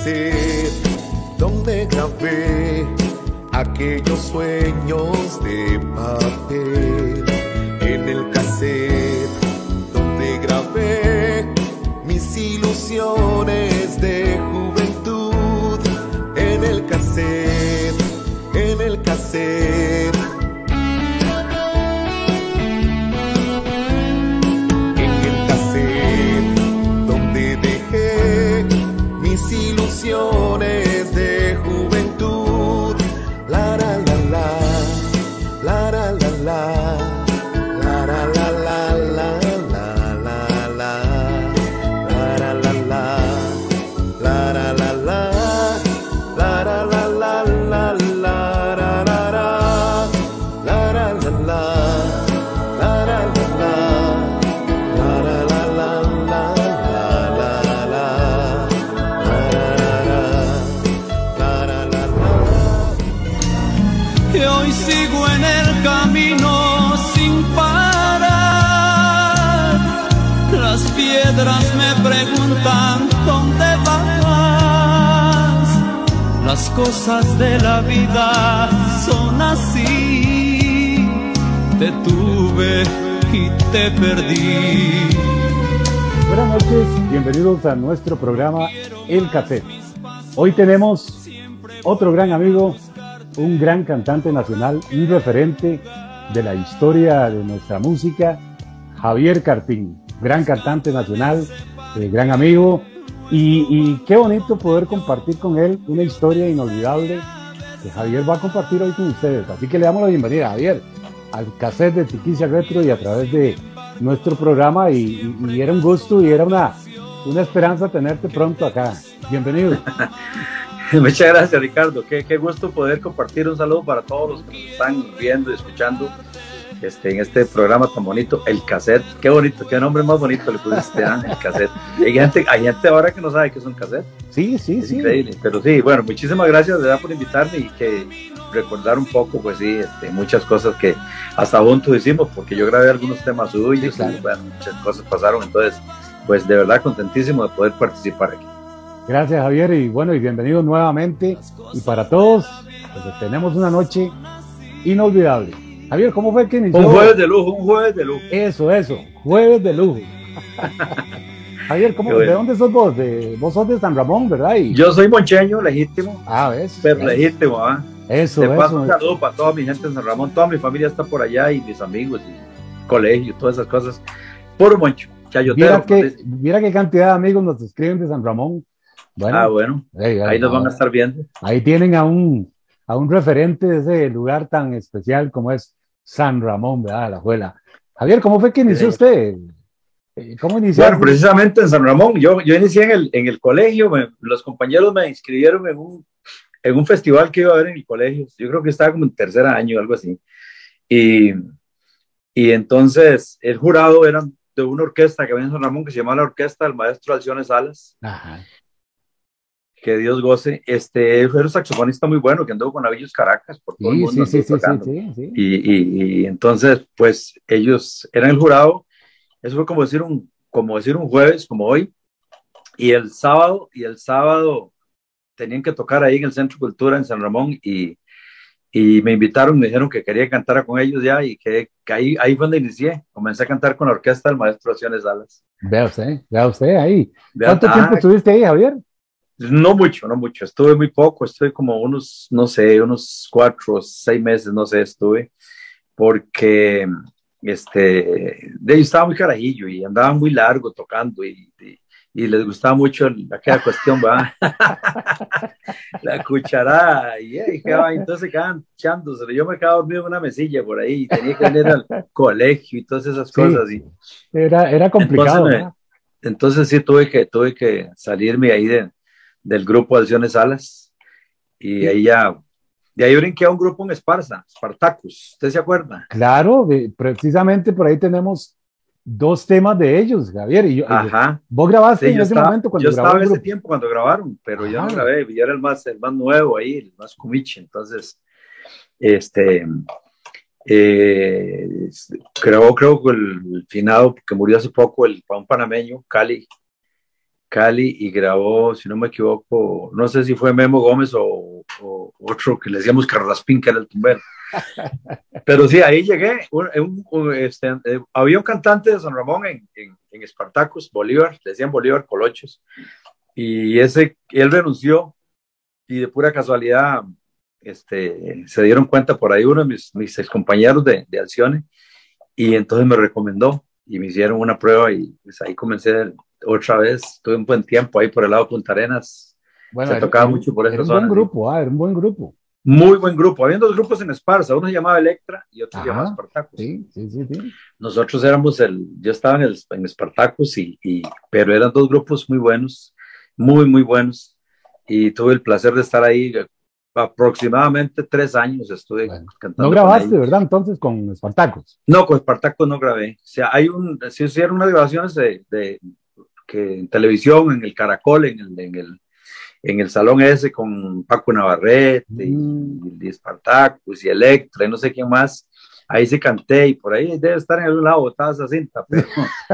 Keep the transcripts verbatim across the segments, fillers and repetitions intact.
cassette donde grabé aquellos sueños de papel. En el cassette donde grabé mis ilusiones de juventud. En el cassette, en el cassette. En el cassette donde dejé mis ilusiones de juventud. La la la la, la la la la, la la la la, la la la la, la la la la, la la la la, la la la la, la la la la, la la la Sigo en el camino sin parar. Las piedras me preguntan dónde vas. Las cosas de la vida son así. Te tuve y te perdí. Buenas noches, bienvenidos a nuestro programa El Cassette. Hoy tenemos otro gran amigo, un gran cantante nacional, un referente de la historia de nuestra música, Javier Carpín, gran cantante nacional, eh, gran amigo, y, y qué bonito poder compartir con él una historia inolvidable que Javier va a compartir hoy con ustedes. Así que le damos la bienvenida, Javier, al Cassette de Tiquicia Retro y a través de nuestro programa, y, y, y era un gusto y era una, una esperanza tenerte pronto acá. Bienvenido. Muchas gracias, Ricardo. Qué, qué gusto poder compartir. Un saludo para todos los que nos están viendo y escuchando este, en este programa tan bonito, El Cassette. Qué bonito, qué nombre más bonito le pusiste, ¿eh? El Cassette. Hay gente, hay gente ahora que no sabe qué es un cassette. Sí, sí, es sí. Increíble. Pero sí, bueno, muchísimas gracias de verdad por invitarme y que recordar un poco, pues sí, este, muchas cosas que hasta juntos hicimos, porque yo grabé algunos temas suyos, sí, claro. Y bueno, muchas cosas pasaron. Entonces, pues de verdad contentísimo de poder participar aquí. Gracias, Javier, y bueno, y bienvenidos nuevamente. Y para todos, pues tenemos una noche inolvidable. Javier, ¿cómo fue que inició? Un jueves de lujo, un jueves de lujo. Eso, eso, jueves de lujo. Javier, ¿cómo, bueno. ¿De dónde sos vos? De, vos sos de San Ramón, ¿verdad? Y... Yo soy moncheño, legítimo. Ah, ¿ves? Pero ¿ves? legítimo, ¿ah? Eso, de eso. paso, un saludo para toda mi gente en San Ramón. Toda mi familia está por allá y mis amigos y colegio, todas esas cosas. Puro moncho, chayotero. Mira, que, mira qué cantidad de amigos nos escriben de San Ramón. Bueno, ah, bueno, ahí, ahí nos van a estar viendo. Ahí tienen a un, a un referente de ese lugar tan especial como es San Ramón, ¿verdad? La Juela. Javier, ¿cómo fue que inició sí. usted? ¿Cómo inició? Bueno, precisamente en San Ramón. Yo, yo inicié en el, en el colegio. Me, los compañeros me inscribieron en un, en un festival que iba a haber en el colegio. Yo creo que estaba como en tercer año o algo así. Y, y entonces el jurado era de una orquesta que había en San Ramón que se llamaba la Orquesta del Maestro Alcione Salas. Ajá. Que Dios goce. Este fue un saxofonista muy bueno que anduvo con Navillos Caracas por todo sí, el mundo. Sí, sí, sí, sí, sí. Y, y, y entonces, pues ellos eran el jurado. Eso fue como decir un, como decir un jueves, como hoy. Y el sábado, y el sábado tenían que tocar ahí en el Centro Cultura en San Ramón y, y me invitaron, me dijeron que quería cantar con ellos ya y que, que ahí, ahí fue donde inicié. Comencé a cantar con la orquesta del Maestro Alcione Salas. Vea usted, vea usted ahí. ¿Cuánto ah, tiempo estuviste ahí, Javier? No mucho, no mucho, estuve muy poco, estuve como unos, no sé, unos cuatro, seis meses, no sé, estuve, porque este, de ellos estaba muy carajillo y andaban muy largo tocando y, y, y les gustaba mucho aquella cuestión, ¿verdad? La cucharada, y eh, entonces quedaban echándose, yo me quedaba dormido en una mesilla por ahí y tenía que venir al colegio y todas esas sí, cosas. Y, era, era complicado, entonces, me, entonces sí tuve que, tuve que salirme ahí de del grupo Alcione Salas y sí. ahí ya de ahí brinqué a un grupo en Esparza, Spartacus, ¿usted se acuerda? Claro, de, precisamente por ahí tenemos dos temas de ellos, Javier, y yo, Ajá. vos grabaste sí, en ese estaba, momento cuando yo estaba en ese grupo. tiempo cuando grabaron, pero Ajá. yo no grabé, yo era el más, el más nuevo ahí, el más cumiche, entonces este eh, creo, creo que el finado que murió hace poco, el un panameño, Cali, Cali y grabó, si no me equivoco, no sé si fue Memo Gómez o, o otro que le decíamos Carraspín, que era el tumbero. Pero sí, ahí llegué. Un, un, un, este, eh, había un cantante de San Ramón en, en, en Espartacus, Bolívar, le decían Bolívar Colochos, y ese, él renunció y de pura casualidad este, se dieron cuenta por ahí uno de mis, mis compañeros de, de Alcione, y entonces me recomendó y me hicieron una prueba y pues ahí comencé otra vez. Tuve un buen tiempo ahí por el lado de Punta Arenas. Bueno, se era, tocaba era, mucho por esa era un zona. buen grupo, ah, era un buen grupo. Muy buen grupo. Había dos grupos en Esparza, uno se llamaba Electra y otro se llamaba Espartacus. Sí, sí, sí, sí. Nosotros éramos el, yo estaba en, el, en Espartacus, y, y, pero eran dos grupos muy buenos, muy, muy buenos. Y tuve el placer de estar ahí aproximadamente tres años. Estuve bueno, cantando. No grabaste, ¿verdad? Entonces con Espartacus. No, con Espartacus no grabé. O sea, hay un, se hicieron unas grabaciones de, de que en televisión, en el Caracol, en el, en el en el salón ese con Paco Navarrete mm. y, y Espartacus y Electra y no sé quién más. Ahí se canté y por ahí debe estar en algún lado botada esa cinta, pero,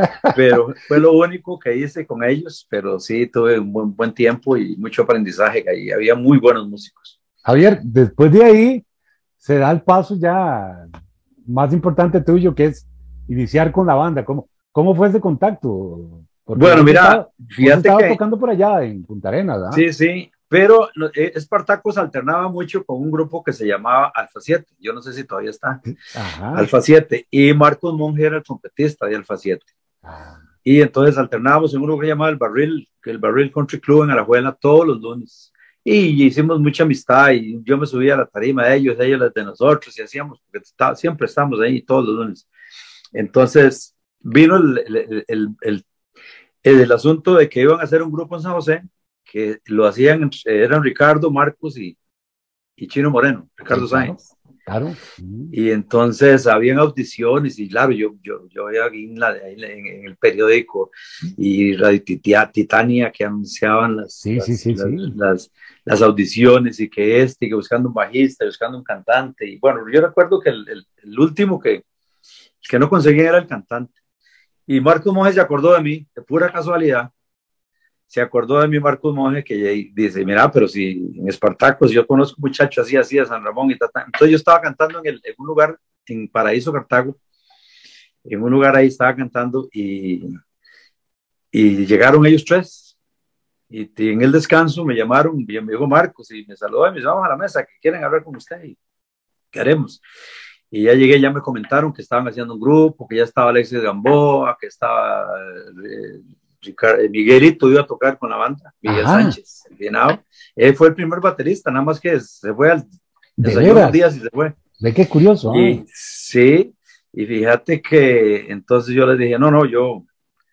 pero fue lo único que hice con ellos. Pero sí tuve un buen, buen tiempo y mucho aprendizaje. Ahí había muy buenos músicos. Javier, después de ahí se da el paso ya más importante tuyo, que es iniciar con la banda. ¿Cómo, cómo fue ese contacto? Porque bueno, mira, estaba, fíjate estaba que tocando por allá en Punta Arenas, ¿verdad? Sí, sí, pero Espartacus alternaba mucho con un grupo que se llamaba Alfa siete. Yo no sé si todavía está. Ajá. Alfa siete. Y Marcos Monge era el trompetista de Alfa siete. Ah. Y entonces alternábamos en un grupo que se llamaba El Barril, el Barril Country Club en Alajuela, todos los lunes. Y hicimos mucha amistad y yo me subía a la tarima de ellos, ellos de nosotros, y hacíamos, porque está, siempre estamos ahí todos los lunes. Entonces vino el, el, el, el el asunto de que iban a hacer un grupo en San José, que lo hacían, eran Ricardo, Marcos y, y Chino Moreno, Ricardo sí, claro, Sáenz. Claro. Y entonces habían audiciones y claro, yo, yo, yo veía en, la, en, en el periódico y Radio Titania que anunciaban las, sí, las, sí, sí, las, sí. Las, las audiciones y que este, que buscando un bajista, buscando un cantante. Y bueno, yo recuerdo que el, el, el último que, que no conseguía era el cantante. Y Marcos Monge se acordó de mí, de pura casualidad, se acordó de mí Marcos Monge, que dice, mira, pero si en Espartacus yo conozco muchachos así, así de San Ramón y tal. Entonces yo estaba cantando en, el, en un lugar, en Paraíso, Cartago, en un lugar ahí estaba cantando y, y llegaron ellos tres. Y, y en el descanso me llamaron, y me dijo Marcos y me saludó y me dijo, vamos a la mesa, que quieren hablar con usted y queremos. Y ya llegué, ya me comentaron que estaban haciendo un grupo, que ya estaba Alexis Gamboa, que estaba eh, Ricardo, Miguelito iba a tocar con la banda, Miguel Ajá. Sánchez, el bienado. Él fue el primer baterista, nada más que se fue al desayuno unos días y se fue. Ve qué curioso. Y, ¿eh? Sí, y fíjate que entonces yo les dije, no, no, yo,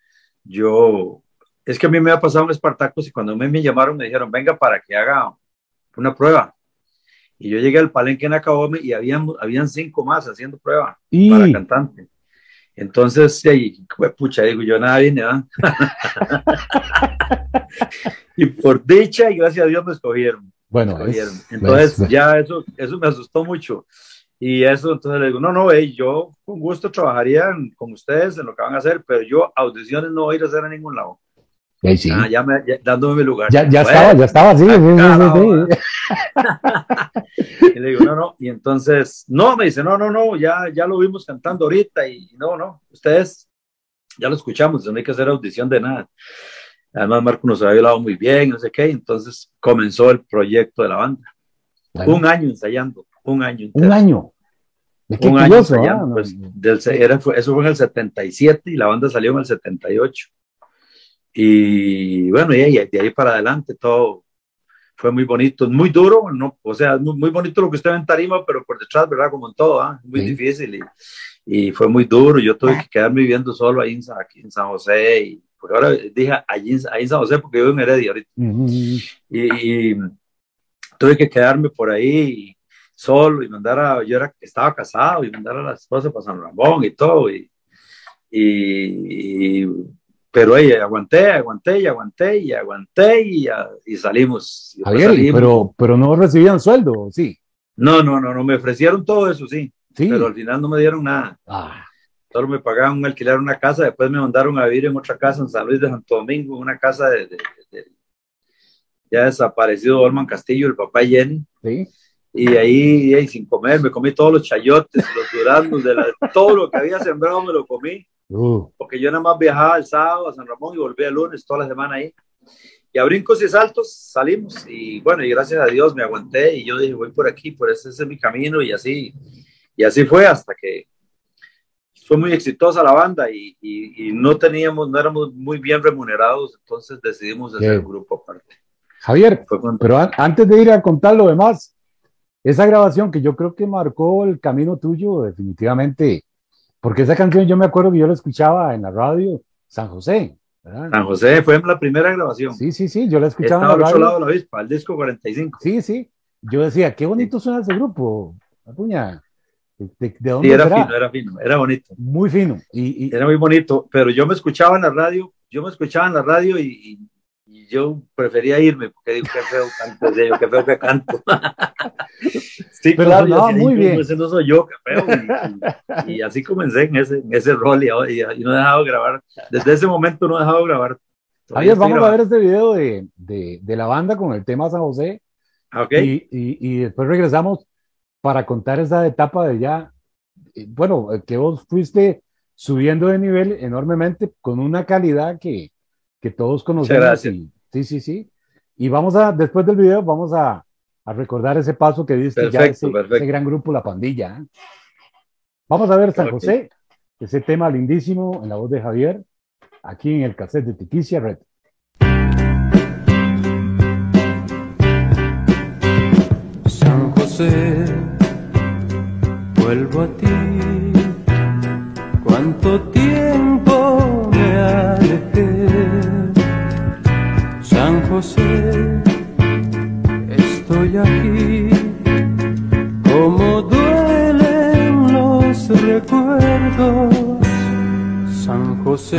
yo, es que a mí me había pasado un Espartacus y cuando me, me llamaron me dijeron, venga para que haga una prueba. Y yo llegué al Palenque en Acabome y habían, habían cinco más haciendo prueba ¿Y? para cantante. Entonces, y, pucha, digo, yo nada vine, ¿eh? Y por dicha y gracias a Dios me escogieron. Bueno, me escogieron. Es, entonces es, ya eso, eso me asustó mucho. Y eso, entonces le digo, no, no, hey, yo con gusto trabajaría con ustedes en lo que van a hacer, pero yo audiciones no voy a ir a hacer a ningún lado. Sí, sí. Ah, ya me, ya, dándome mi lugar. Ya, ya bueno, estaba, ya estaba, sí. sí, sí, sí. Y le digo, no, no. Y entonces, no, me dice, no, no, no, ya, ya lo vimos cantando ahorita. Y no, no, ustedes ya lo escuchamos, no hay que hacer audición de nada. Además, Marco nos había hablado muy bien, no sé qué. Entonces comenzó el proyecto de la banda. Claro. Un año ensayando, un año. Entero. Un año. ¿De qué un curioso, año ensayando. Ah, pues, no. del, era, fue, eso fue en el setenta y siete y la banda salió en el setenta y ocho. Y bueno, y de ahí para adelante todo fue muy bonito, muy duro, ¿no? O sea, muy, muy bonito lo que usted ve en tarima, pero por detrás, ¿verdad? Como en todo, ¿eh? Muy sí. difícil y, y fue muy duro. Yo tuve que quedarme viviendo solo ahí en, aquí en San José, y porque ahora dije allí, ahí en San José porque vivo en Heredia ahorita. Uh-huh. y, y tuve que quedarme por ahí solo y mandar a, yo era, estaba casado y mandar a la esposa para San Ramón y todo, y, y, y pero ella, hey, aguanté, aguanté y aguanté y aguanté y, y salimos. Y Javier, salimos. Pero, pero no recibían sueldo, ¿sí? No, no, no, no, me ofrecieron todo eso, sí, ¿Sí? Pero al final no me dieron nada. Ah. solo me pagaban un alquiler en una casa, después me mandaron a vivir en otra casa en San Luis de Santo Domingo, una casa de, de, de ya desaparecido Olman Castillo, el papá Jenny. Sí. Y ahí, ahí sin comer, me comí todos los chayotes, los duraznos, de la, todo lo que había sembrado me lo comí, uh. porque yo nada más viajaba el sábado a San Ramón y volvía el lunes, toda la semana ahí. Y a brincos y saltos salimos, y bueno, y gracias a Dios me aguanté, y yo dije, voy por aquí, por ese, ese es mi camino, y así, y así fue hasta que fue muy exitosa la banda, y, y, y no teníamos, no éramos muy bien remunerados, entonces decidimos hacer un grupo aparte. Javier, cuando... pero an antes de ir a contar lo demás, esa grabación que yo creo que marcó el camino tuyo definitivamente, porque esa canción yo me acuerdo que yo la escuchaba en la radio San José, ¿verdad? San José fue la primera grabación. Sí, sí, sí, yo la escuchaba Estaba en la al radio. otro lado de la avispa, el disco cuarenta y cinco. Sí, sí, yo decía, qué bonito suena ese grupo, Acuña. ¿De, de, de dónde sí, era será? fino, era fino, era bonito. Muy fino. Y, y... Era muy bonito, pero yo me escuchaba en la radio, yo me escuchaba en la radio y, y, y yo prefería irme, porque digo, qué feo canto, yo, qué feo que canto. Sí, pero claro, sonaba así, muy bien. Ese no soy yo, qué feo. Y, y, y así comencé en ese, en ese rol y, y, y no he dejado de grabar. Desde ese momento no he dejado de grabar. Javier, vamos grabando. a ver este video de, de, de la banda con el tema San José. Okay. Y, y, y después regresamos para contar esa etapa de ya, bueno, que vos fuiste subiendo de nivel enormemente con una calidad que, que todos conocemos. Y, sí, sí, sí. Y vamos a, después del video, vamos a, a recordar ese paso que diste perfecto, ya ese, perfecto. ese gran grupo, La Pandilla. ¿eh? Vamos a ver San José, okay. Ese tema lindísimo en la voz de Javier, aquí en el cassette de Tiquicia Red. San José, vuelvo a ti. Cuánto tiempo me alejé. San José, estoy aquí. Cómo duelen los recuerdos. San José,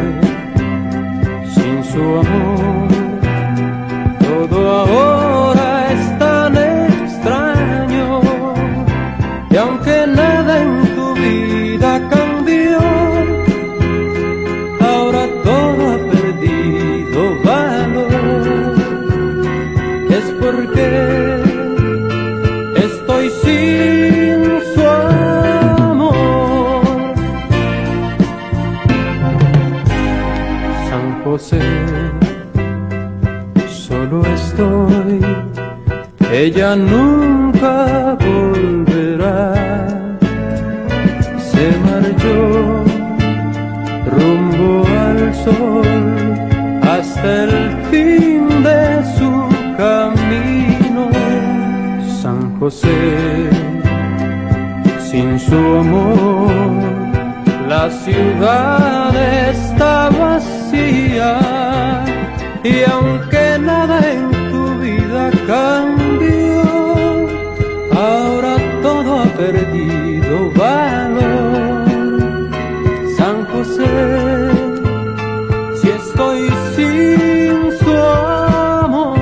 sin su amor, todo ahora es tan extraño. Y aunque nada en tu vida cambió, ahora todo ha perdido valor. Es porque estoy sin su amor. San José, solo estoy, ella nunca volverá. Se marchó rumbo al sol hasta el fin de su camino. San José, sin su amor, la ciudad está vacía. Y aunque nada en tu vida cambió, ahora todo ha perdido valor. San José, si estoy sin su amor.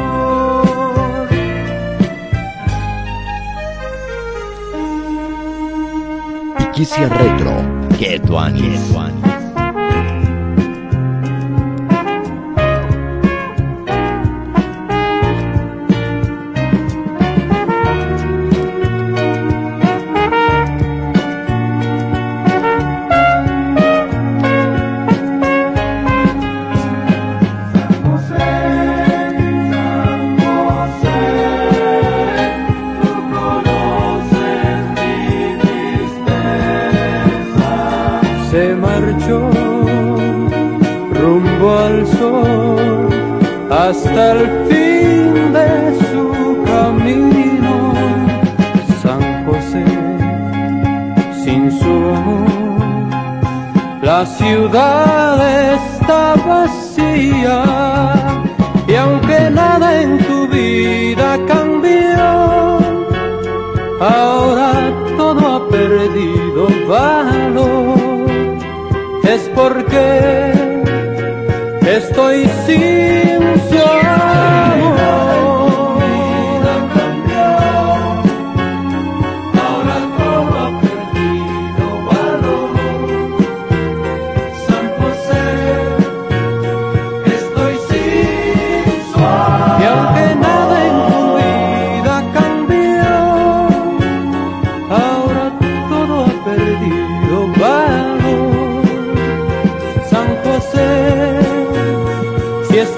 Tiquicia Retro, que tu año. Se marchó rumbo al sol hasta el fin de su camino. San José, sin su amor, la ciudad está vacía. Y aunque nada en tu vida cambió, ahora todo ha perdido valor. Es porque estoy sin su amor.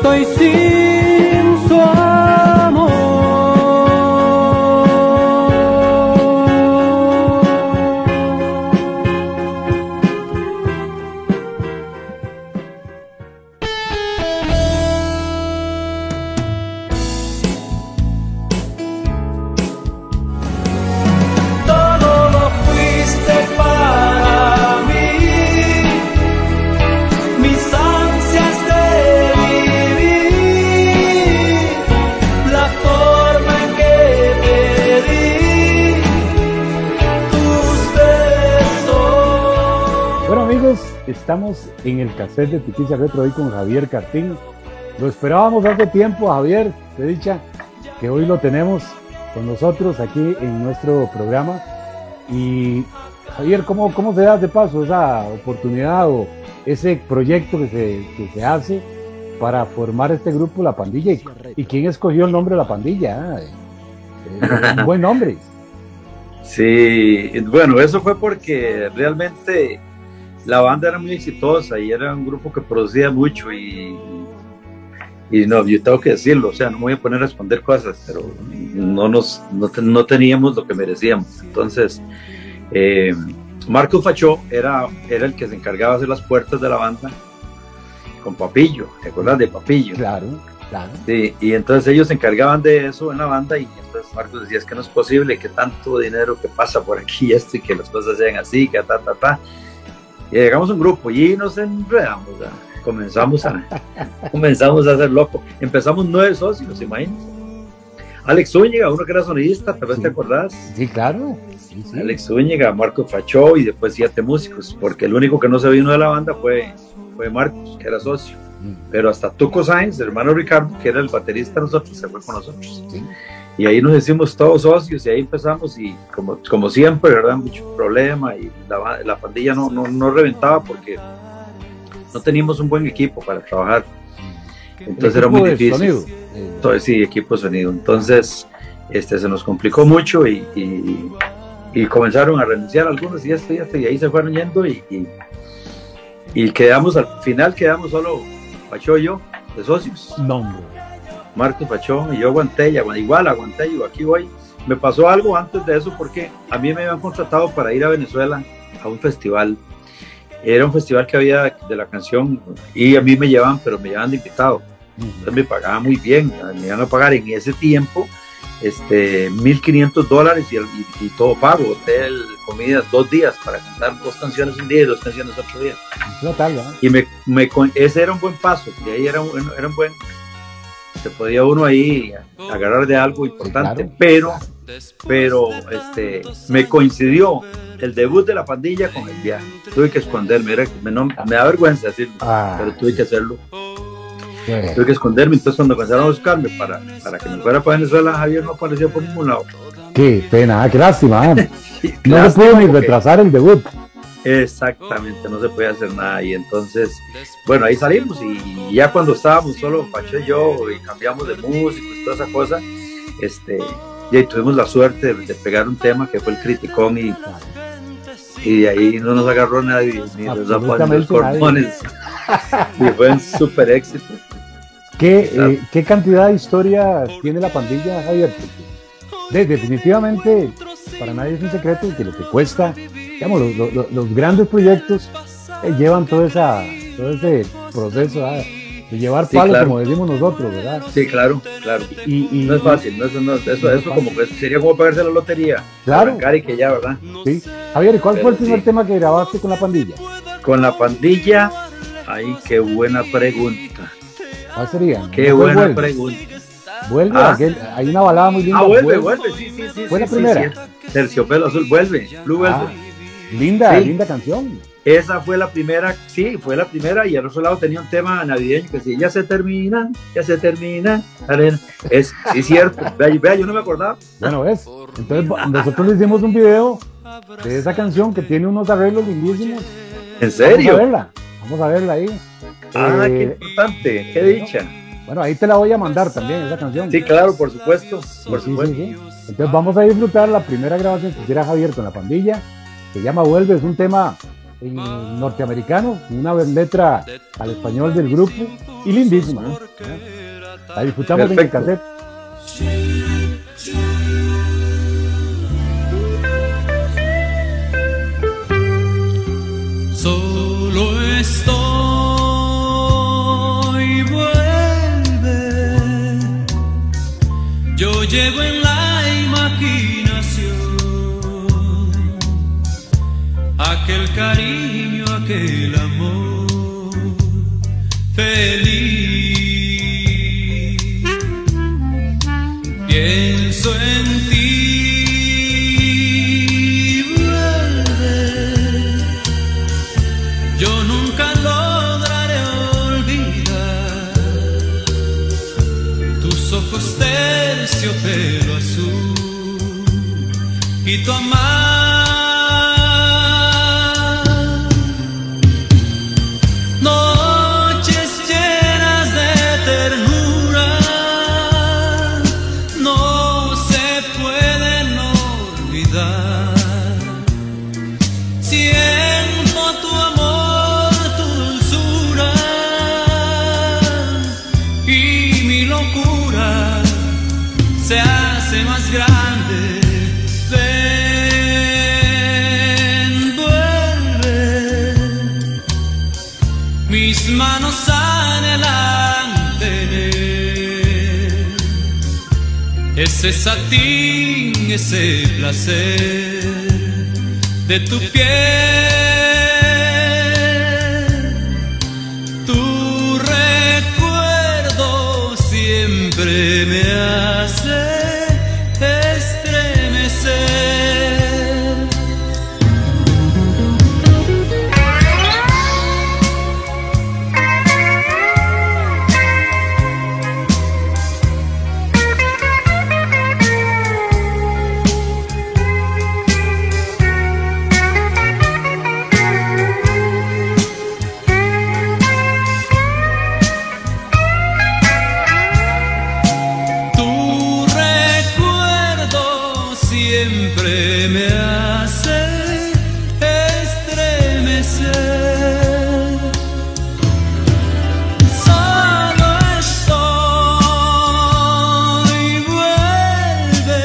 estoy sin su amor. Todo lo fuiste para mí, mis ansias de vivir, la forma en que te di tus besos. Bueno amigos, estamos en el cassette de Tiquicia Retro hoy con Javier Cartín. Lo esperábamos hace tiempo, Javier, de dicha que hoy lo tenemos con nosotros aquí en nuestro programa. Y Javier, ¿cómo, cómo se da de paso esa oportunidad o ese proyecto que se, que se hace para formar este grupo, La Pandilla? ¿Y, y quién escogió el nombre de La Pandilla? Ah, eh, un buen nombre. Sí, bueno, eso fue porque realmente la banda era muy exitosa y era un grupo que producía mucho y, y no, yo tengo que decirlo, o sea, no me voy a poner a esconder cosas, pero no, nos, no, no teníamos lo que merecíamos. Entonces, eh, Marcos Fachó era, era el que se encargaba de hacer las puertas de la banda con Papillo, ¿te acuerdas de Papillo? Claro, claro. Sí, y entonces ellos se encargaban de eso en la banda y entonces Marcos decía, es que no es posible que tanto dinero que pasa por aquí esto y que las cosas sean así, que ta, ta, ta. Y llegamos a un grupo y nos enredamos, ¿verdad? comenzamos a comenzamos a hacer loco. Empezamos nueve socios, imaginas. Alex Zúñiga, uno que era sonidista, tal vez Sí. te acordás. Sí, claro. Sí, sí. Alex Zúñiga, Marcos Fachó y después siete músicos, porque el único que no se vino de la banda fue, fue Marcos, que era socio. Mm. Pero hasta Tuco Sáenz, el hermano Ricardo, que era el baterista de nosotros, se fue con nosotros. Sí. Y ahí nos hicimos todos socios y ahí empezamos y como, como siempre, ¿verdad? Mucho problema y la, la pandilla no, no, no reventaba porque no teníamos un buen equipo para trabajar. Entonces El era muy equipo de difícil. sonido. Eh, Entonces sí, equipo de sonido. Entonces este, se nos complicó mucho y, y, y comenzaron a renunciar algunos y esto y esto y ahí se fueron yendo y, y, y quedamos, al final quedamos solo Pacho y yo de socios. no, hombre. Marcos Pachón y yo aguanté, y agu- igual aguanté, y aquí voy. Me pasó algo antes de eso porque a mí me habían contratado para ir a Venezuela a un festival. Era un festival que había de la canción y a mí me llevaban, pero me llevaban de invitado. Entonces me pagaban muy bien, me iban a pagar en ese tiempo este, mil quinientos dólares y, y, y todo pago, hotel, comida, dos días para cantar dos canciones un día y dos canciones otro día. No tal, ¿verdad? Y me, me, ese era un buen paso, de ahí era un, era un buen, se podía uno ahí agarrar de algo importante, Sí, claro. pero, pero este, me coincidió el debut de La Pandilla con el viaje. Tuve que esconderme, era, me, no, me da vergüenza decirlo, Ah. pero tuve que hacerlo. Bueno, Tuve que esconderme, entonces cuando comenzaron a buscarme para, para que me fuera para Venezuela, Javier no aparecía por ningún lado. qué pena, ah, qué lástima. ah. Y No se lástima pudo ni porque- retrasar el debut. Exactamente, no se podía hacer nada y entonces, bueno, ahí salimos y ya cuando estábamos solo Pacho y yo y cambiamos de músicos y toda esa cosa, este, y ahí tuvimos la suerte de, de pegar un tema que fue el Criticón y, y de ahí no nos agarró nadie, ni los zapatos, ni los Absolutamente nadie. cordones, y fue un súper éxito. ¿Qué, eh, ¿Qué cantidad de historia tiene La Pandilla, Javier? Porque, de- definitivamente, para nadie es un secreto que lo que cuesta, digamos, los, los- los grandes proyectos eh, llevan todo, esa, todo ese proceso ah, de llevar Sí, palos, claro. como decimos nosotros, ¿verdad? Sí, claro, claro. Y, y- No es fácil, no, eso, no, eso, No es eso como que sería como pagarse la lotería, Claro. arrancar y que ya, ¿verdad? Sí. Javier, ¿y cuál Pero fue el primer sí. tema que grabaste con La Pandilla? Con La Pandilla, ay, qué buena pregunta. ¿Cuál sería? Qué ¿No fue buena Vuelve? pregunta. Vuelve, Ah. aquel- hay una balada muy linda. Ah, vuelve, vuelve, sí, sí, sí. ¿Fue sí, la sí, primera? sí. Terciopelo azul, vuelve, Blue Ah, Velvet. linda, Sí. linda canción. Esa fue la primera, sí, fue la primera, y al otro lado tenía un tema navideño que decía, ya se termina, ya se termina, arena. Es, sí, cierto, vea, vea, yo no me acordaba. Bueno, ¿ves? Entonces nosotros le hicimos un video de esa canción que tiene unos arreglos lindísimos. ¿En Vamos a serio? verla, vamos a verla ahí. Ah, Eh, qué importante, qué dicha. Bueno, ahí te la voy a mandar también, esa canción. Sí, claro, por supuesto, por Sí, sí, supuesto. sí. Entonces vamos a disfrutar la primera grabación que hiciera Javier con La Pandilla, se llama Vuelve, es un tema en norteamericano, una letra al español del grupo y lindísima, ¿eh? La disfrutamos en el cassette. Solo estoy, vuelve. Yo llevo en la imaginación aquel cariño, aquel amor feliz. Pienso en ti, vuelve. Yo nunca lograré olvidar tus ojos terciopelo azul y tu amar. Noches llenas de ternura no se pueden olvidar. Siento tu amor, tu dulzura y mi locura se hace más grande. Ven, vuelve. Mis manos anhelan tener ese satín, ese placer de tu piel. Tu recuerdo siempre me hace estremecer. Tu recuerdo siempre me hace estremecer. Solo estoy, vuelve.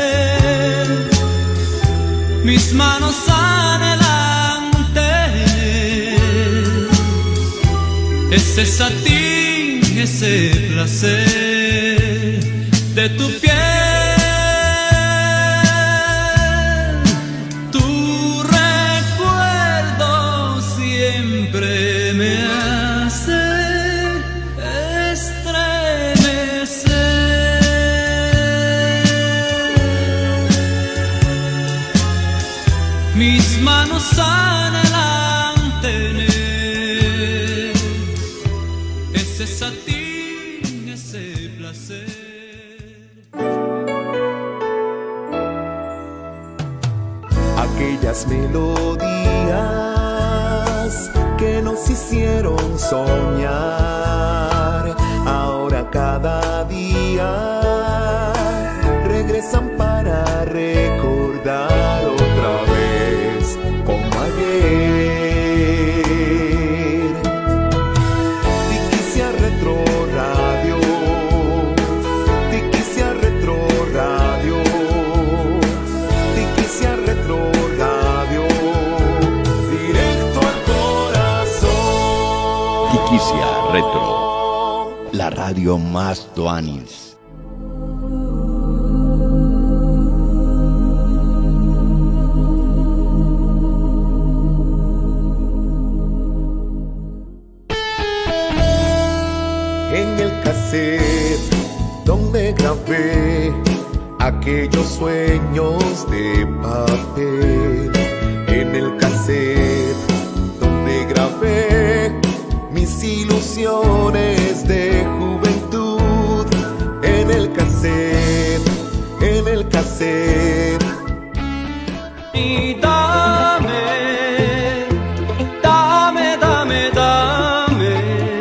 Mis manos anhelan tener ese satín, ese placer de tu piel. Tu recuerdo siempre me hace estremecer. Mis manos anhelan tener ese satín, ese placer. Aquellas melodías que nos hicieron soñar, ahora cada día regresan para recordar otra vez como ayer. Tiquicia Retro Radio, Tiquicia Retro Radio, Tiquicia Retro Radio, directo al corazón. Tiquicia Retro, la radio más tuanis. En el cassette donde grabé aquellos sueños de papel. En el cassette donde grabé mis ilusiones de juventud. En el cassette, en el cassette. Y dame, dame, dame, dame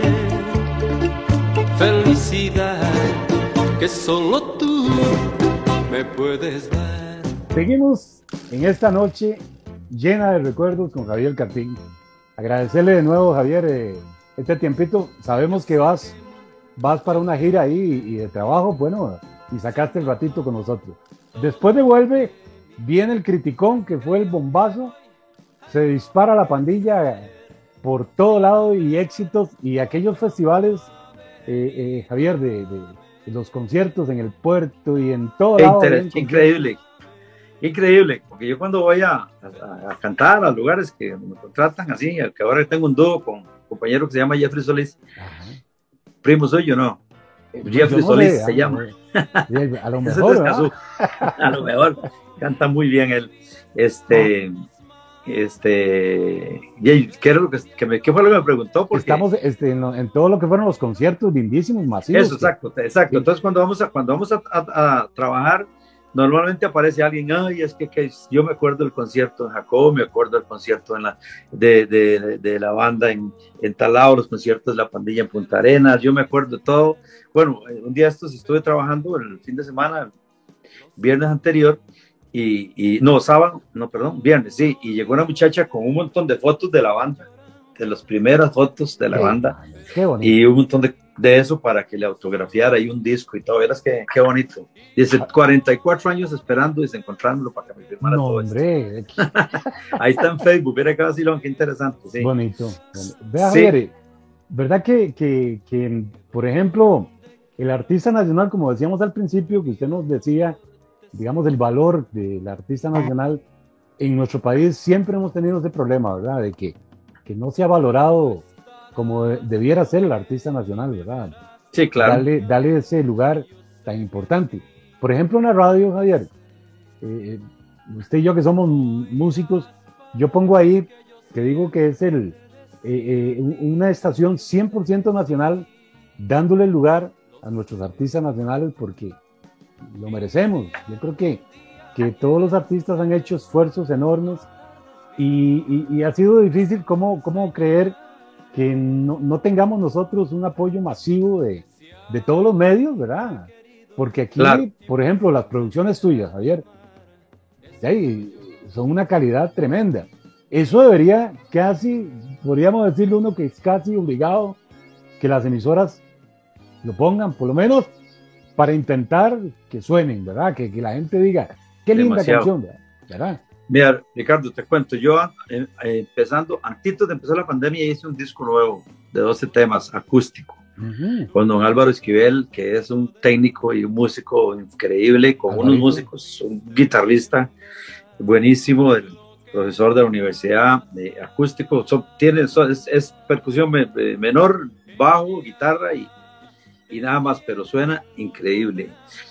felicidad que solo tú me puedes dar. Seguimos en esta noche llena de recuerdos con Javier Carpín. agradecerle de nuevo, Javier, eh, este tiempito. Sabemos que vas, vas para una gira ahí y de trabajo, bueno, y sacaste el ratito con nosotros. Después de Vuelve, viene el Criticón, que fue el bombazo, se dispara la pandilla por todo lado y éxitos, y aquellos festivales, eh, eh, Javier, de, de, de los conciertos en el puerto y en todo lado. Interés, increíble, increíble, porque yo cuando voy a, a, a cantar a lugares que me contratan así, que ahora tengo un dúo con un compañero que se llama Jeffrey Solís, ajá, primo suyo, ¿no? Eh, Jeffrey no Solís sé, se llama. Ver, a lo mejor, a lo mejor, canta muy bien él. Este... Ah. Este, ¿qué, era lo que, que me, ¿qué fue lo que me preguntó? Porque estamos este, en, lo, en todo lo que fueron los conciertos lindísimos, masivos. Eso, exacto, exacto. Sí. Entonces, cuando vamos a, cuando vamos a, a, a trabajar, normalmente aparece alguien, ay, es que, que yo me acuerdo del concierto en Jacob, me acuerdo del concierto en la, de, de, de la banda en, en Talao, los conciertos de la pandilla en Punta Arenas, yo me acuerdo de todo. Bueno, un día estos estuve trabajando el fin de semana, viernes anterior, Y, y no, sábado, no, perdón, viernes, sí, y llegó una muchacha con un montón de fotos de la banda, de las primeras fotos de la qué, banda, qué bonito. Y un montón de, de eso para que le autografiara ahí un disco y todo, verás qué, qué bonito. Dice, cuarenta y cuatro años esperando y se encontrándolo para que me firmara no, todo hombre. esto. Ahí está en Facebook, mira qué vacilón, qué interesante, sí. Bonito. Vea, sí. Javier, ¿verdad que, que, que, por ejemplo, el artista nacional, como decíamos al principio, que usted nos decía, digamos, el valor del artista nacional en nuestro país, siempre hemos tenido ese problema, ¿verdad? De que, que no se ha valorado como de, debiera ser el artista nacional, ¿verdad? Sí, claro. Darle, darle ese lugar tan importante. Por ejemplo, en la radio, Javier, eh, usted y yo que somos músicos, yo pongo ahí, que digo que es el, eh, eh, una estación cien por ciento nacional, dándole lugar a nuestros artistas nacionales, porque lo merecemos. Yo creo que, que todos los artistas han hecho esfuerzos enormes y, y, y ha sido difícil cómo, cómo creer que no, no tengamos nosotros un apoyo masivo de, de todos los medios, ¿verdad? Porque aquí, claro, por ejemplo, las producciones tuyas, Javier, ¿sí?, son una calidad tremenda. Eso debería casi, podríamos decirle uno que es casi obligado que las emisoras lo pongan, por lo menos para intentar que suenen, ¿verdad? Que, que la gente diga, qué linda Demasiado. canción, ¿verdad? Mira, Ricardo, te cuento, yo eh, empezando, antes de empezar la pandemia, hice un disco nuevo de doce temas, acústico, uh-huh, con don Álvaro Esquivel, que es un técnico y un músico increíble, con Álvaro. unos músicos, un guitarrista buenísimo, el profesor de la universidad, de acústico, son, tiene, son, es, es percusión me, menor, bajo, guitarra y y nada más, pero suena increíble.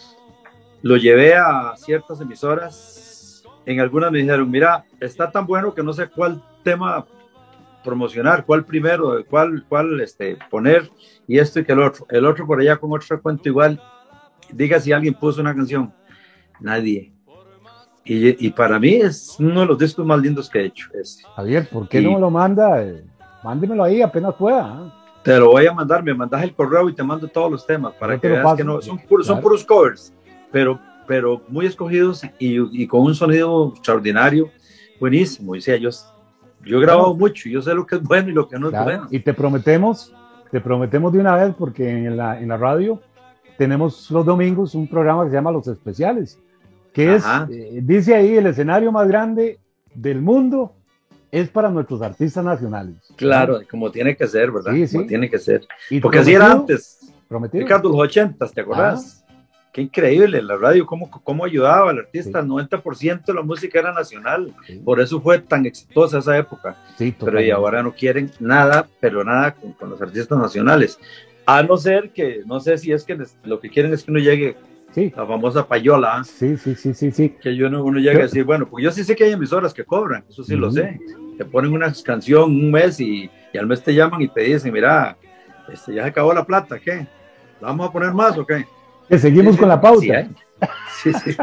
Lo llevé a ciertas emisoras, en algunas me dijeron, mira, está tan bueno que no sé cuál tema promocionar, cuál primero, cuál, cuál este, poner, y esto y que el otro. El otro por allá con otro cuento igual, diga si alguien puso una canción. Nadie. Y, y para mí es uno de los discos más lindos que he hecho. Este. Javier, ¿por qué y, no me lo manda? Mándemelo ahí apenas pueda, ¿eh? Te lo voy a mandar, me mandas el correo y te mando todos los temas para que veas que no, son puros, claro, son puros covers, pero, pero muy escogidos y, y con un sonido extraordinario, buenísimo. Y sea, yo, yo he grabado, claro, mucho, yo sé lo que es bueno y lo que no, claro, es bueno. Y te prometemos, te prometemos de una vez, porque en la, en la radio tenemos los domingos un programa que se llama Los Especiales, que Ajá. es, eh, dice ahí, el escenario más grande del mundo es para nuestros artistas nacionales. Claro, ¿no? Como tiene que ser, ¿verdad? Sí, sí. Como tiene que ser. Porque así era antes. Prometido. Ricardo, los ochentas, ¿te acordás? Ah. Qué increíble, la radio, cómo, cómo ayudaba al artista. Sí. El noventa por ciento de la música era nacional. Sí. Por eso fue tan exitosa esa época. Sí, pero y ahora no quieren nada, pero nada con, con los artistas nacionales. A no ser que, no sé si es que les, lo que quieren es que uno llegue, sí, la famosa payola. Sí, sí, sí, sí, sí. Que yo no, uno llegue a decir, bueno, pues yo sí sé que hay emisoras que cobran, eso sí, uh-huh, lo sé. Te ponen una canción un mes y, y al mes te llaman y te dicen, mira, este, ya se acabó la plata, ¿qué? ¿La vamos a poner más o qué? Que seguimos sí, con la pauta. Sí, sí, sí.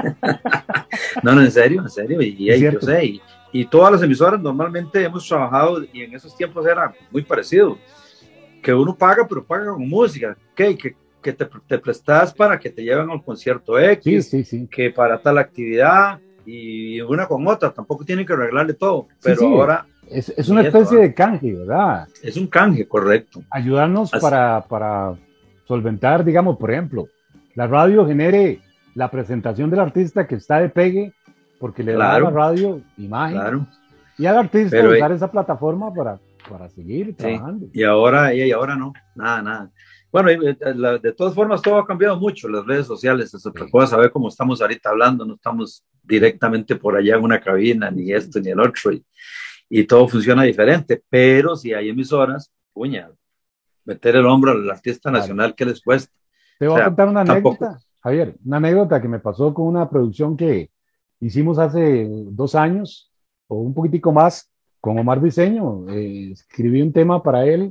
No, no, en serio, en serio. Y, y yo sé, y, y todas las emisoras normalmente hemos trabajado, y en esos tiempos era muy parecido, que uno paga, pero paga con música, ¿qué? Que, que te, te prestas para que te lleven al concierto X, sí, sí, sí, que para tal actividad, y una con otra, tampoco tienen que arreglarle todo, pero sí, sí, ahora Es, es una especie de canje, ¿verdad? Es un canje, correcto. Ayudarnos Así. para, para solventar, digamos, por ejemplo, la radio genere la presentación del artista que está de pegue, porque le Claro. da a la radio imagen, Claro. y al artista Pero, usar esa plataforma para, para seguir Sí, trabajando. y ahora, y ahora no, nada, nada. Bueno, y, eh, la- de todas formas, todo ha cambiado mucho, las redes sociales, es otra Sí. cosa, saber cómo estamos ahorita hablando, no estamos directamente por allá en una cabina, ni esto, ni el otro, y, y todo funciona diferente, pero si hay emisoras, puña, meter el hombro al artista Claro. nacional, ¿qué les cuesta? Te voy O sea, a contar una tampoco- anécdota, Javier, una anécdota que me pasó con una producción que hicimos hace dos años, o un poquitico más, con Omar Diseño. Eh, escribí un tema para él,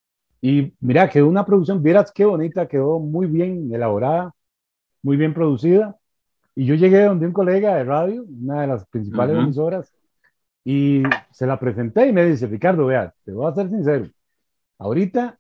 y mira, quedó una producción, vieras qué bonita, quedó muy bien elaborada, muy bien producida. Y yo llegué donde un colega de radio, una de las principales Ujú. emisoras, y se la presenté y me dice, Ricardo, vea, te voy a ser sincero, ahorita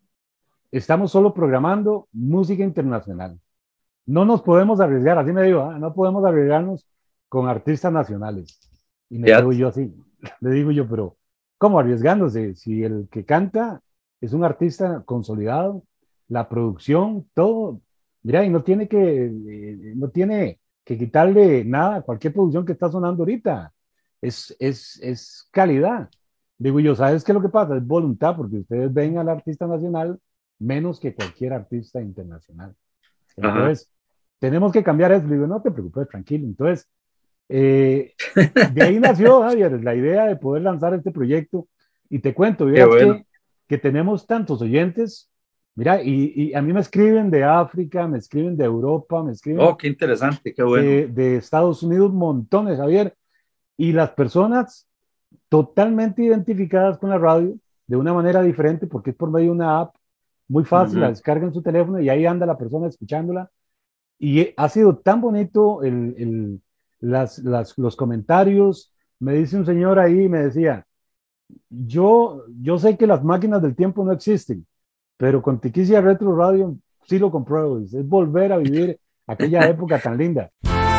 estamos solo programando música internacional. No nos podemos arriesgar, así me digo, ¿ah? No podemos arriesgarnos con artistas nacionales. Y me Ya. quedo yo así, le digo yo, pero ¿cómo arriesgándose? Si el que canta es un artista consolidado, la producción, todo, mira, y no tiene que, eh, no tiene que quitarle nada a cualquier producción que está sonando ahorita. Es, es, es calidad. Digo yo, ¿sabes qué es lo que pasa? Es voluntad, porque ustedes ven al artista nacional menos que cualquier artista internacional. Entonces, tenemos que cambiar eso. Le digo, no te preocupes, tranquilo. Entonces, eh, de ahí nació, Javier, la idea de poder lanzar este proyecto. Y te cuento, vieras bueno. que, que tenemos tantos oyentes. Mira, y, y a mí me escriben de África, me escriben de Europa, me escriben Oh, qué interesante, qué bueno. de, de Estados Unidos, montones, Javier. Y las personas totalmente identificadas con la radio de una manera diferente, porque es por medio de una app muy fácil, Ujú. la descargan en su teléfono y ahí anda la persona escuchándola. Y ha sido tan bonito el, el, las, las, los comentarios. Me dice un señor ahí, me decía, yo, yo sé que las máquinas del tiempo no existen, pero con Tiquicia Retro Radio sí lo compruebo. Es volver a vivir aquella época tan linda.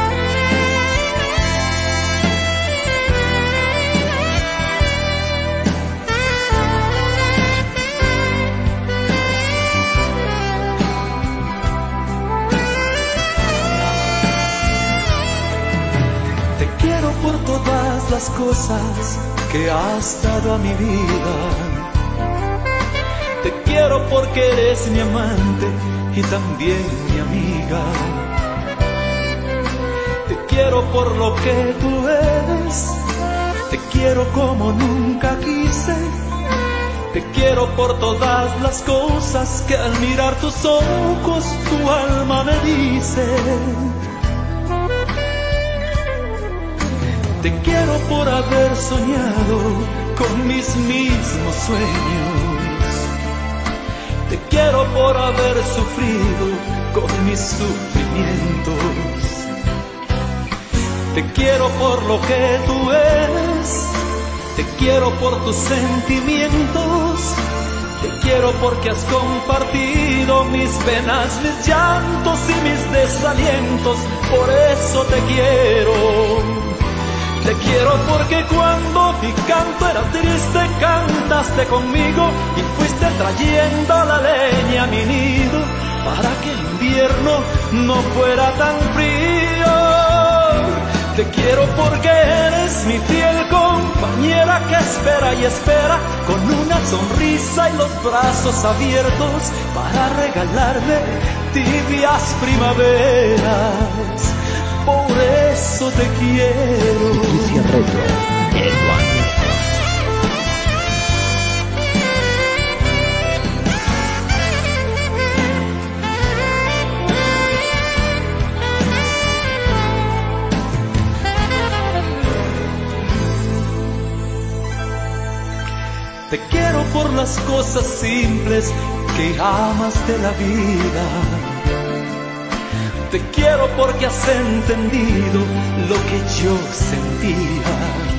Te quiero por todas las cosas que has dado a mi vida. Te quiero porque eres mi amante y también mi amiga. Te quiero por lo que tú eres. Te quiero como nunca quise. Te quiero por todas las cosas que al mirar tus ojos tu alma me dice. Te quiero por haber soñado con mis mismos sueños. Te quiero por haber sufrido con mis sufrimientos. Te quiero por lo que tú eres. Te quiero por tus sentimientos. Te quiero porque has compartido mis penas, mis llantos y mis desalientos. Por eso te quiero. Te quiero porque cuando mi canto era triste cantaste conmigo y fuiste trayendo la leña a mi nido para que el invierno no fuera tan frío. Te quiero porque eres mi fiel compañera que espera y espera con una sonrisa y los brazos abiertos para regalarme tibias primaveras. Por eso te quiero. Tiquicia Retro, Eduardo. Te quiero por las cosas simples que amas de la vida. Te quiero porque has entendido lo que yo sentía.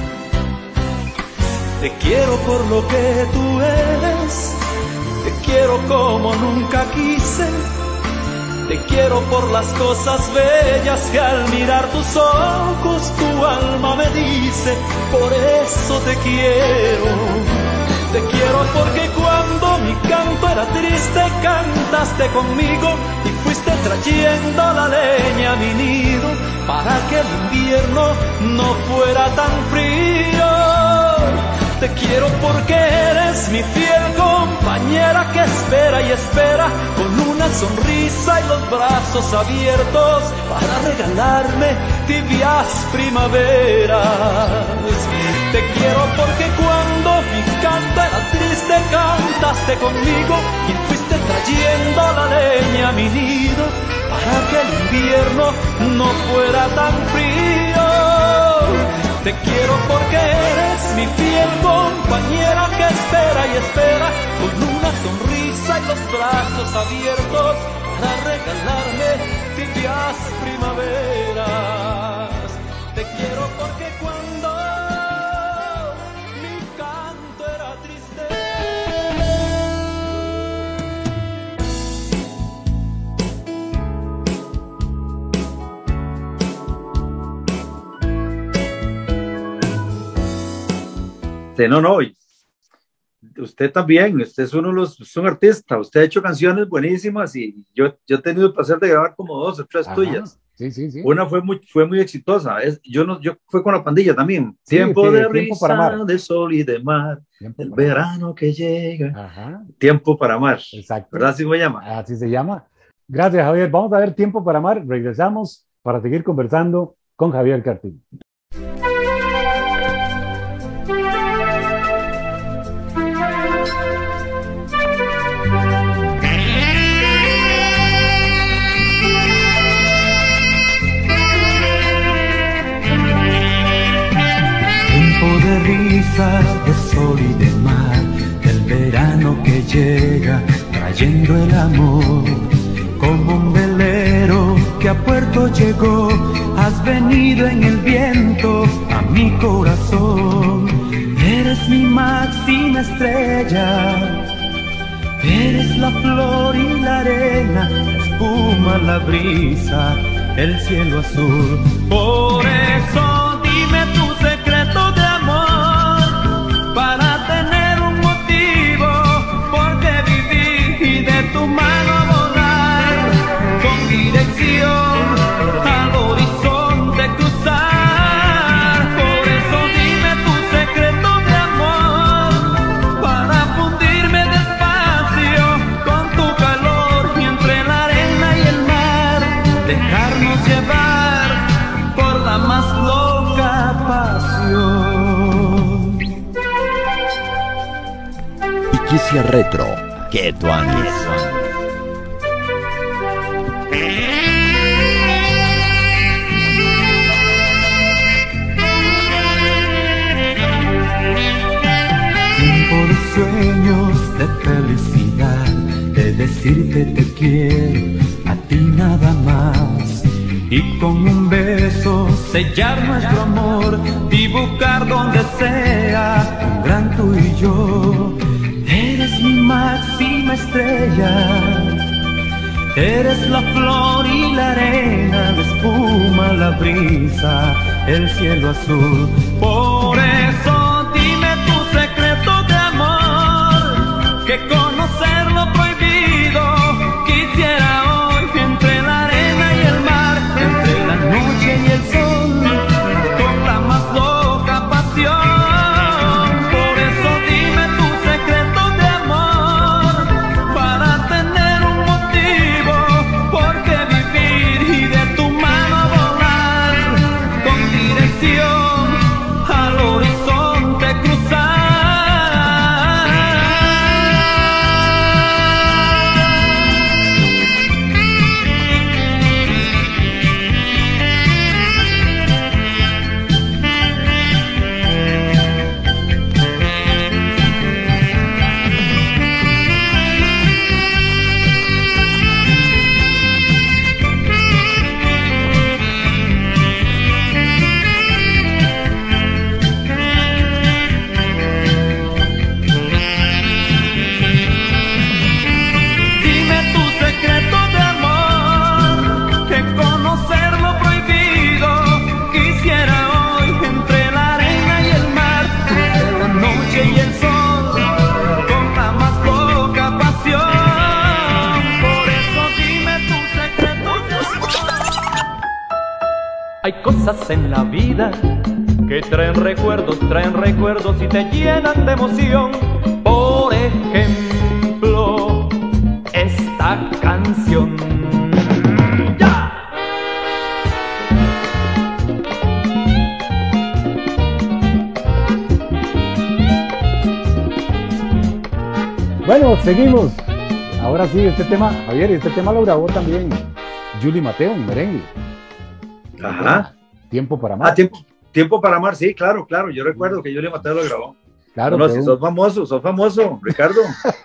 Te quiero por lo que tú eres. Te quiero como nunca quise. Te quiero por las cosas bellas que al mirar tus ojos tu alma me dice, por eso te quiero. Te quiero porque cuando mi canto era triste cantaste conmigo y fuiste trayendo la leña a mi nido para que el invierno no fuera tan frío. Te quiero porque eres mi fiel compañera que espera y espera con una sonrisa y los brazos abiertos para regalarme tibias primaveras. Te quiero porque cuando mi canto era triste cantaste conmigo y fuiste trayendo la leña a mi nido para que el invierno no fuera tan frío. Te quiero porque eres mi fiel compañera que espera y espera con una sonrisa y los brazos abiertos para regalarme tibias primaveras. Te quiero porque cuando mi canto era triste. No, no, usted también, usted es uno de los, es un artista, usted ha hecho canciones buenísimas y yo, yo he tenido el placer de grabar como dos o tres. Ajá, tuyas. Sí, sí, sí. Una fue muy, fue muy exitosa, es, yo, no, yo fue con La Pandilla también. Sí, tiempo sí, de tiempo risa, para amar. de sol y de mar, Tiempo el para verano amar. Que llega. Ajá. Tiempo para amar. Exacto. ¿Verdad? Así se llama. Así se llama. Gracias, Javier. Vamos a ver Tiempo para amar. Regresamos para seguir conversando con Javier Cartillo. De risa, de sol y de mar, del verano que llega trayendo el amor. Como un velero que a puerto llegó, has venido en el viento a mi corazón. Eres mi máxima estrella, eres la flor y la arena, la espuma, la brisa, el cielo azul. Por eso dime tu secreto de para tener un motivo por qué vivir y de tu mano volar con dirección al horizonte cruzar. Por eso dime tu secreto de amor para fundirme despacio con tu calor y entre la arena y el mar dejarnos llevar por la más loca pasión. Iquicia Retro, que tu año. Tiempo de sueños, de felicidad, de decirte te quiero, a ti nada más. Y con un beso sellar nuestro amor, dibujar donde sea un gran tú y yo. Eres mi máxima estrella, eres la flor y la arena, la espuma, la brisa, el cielo azul. Por eso dime tu secreto de amor, que conocer lo prohibido quisiera hoy entre la arena y el mar, entre la noche y el sol, con la más loca pasión. Al horizonte cosas en la vida que traen recuerdos, traen recuerdos y te llenan de emoción. Por ejemplo, esta canción. ¡Ya! Bueno, seguimos. Ahora sí, este tema, Javier, este tema lo grabó también Julie Mateo en merengue. Ajá. Tiempo para amar. Ah, tiempo, tiempo para amar, sí, claro, claro. Yo recuerdo que Julie Mateo lo grabó. Claro. No, no, si un... sos famoso, sos famoso, Ricardo.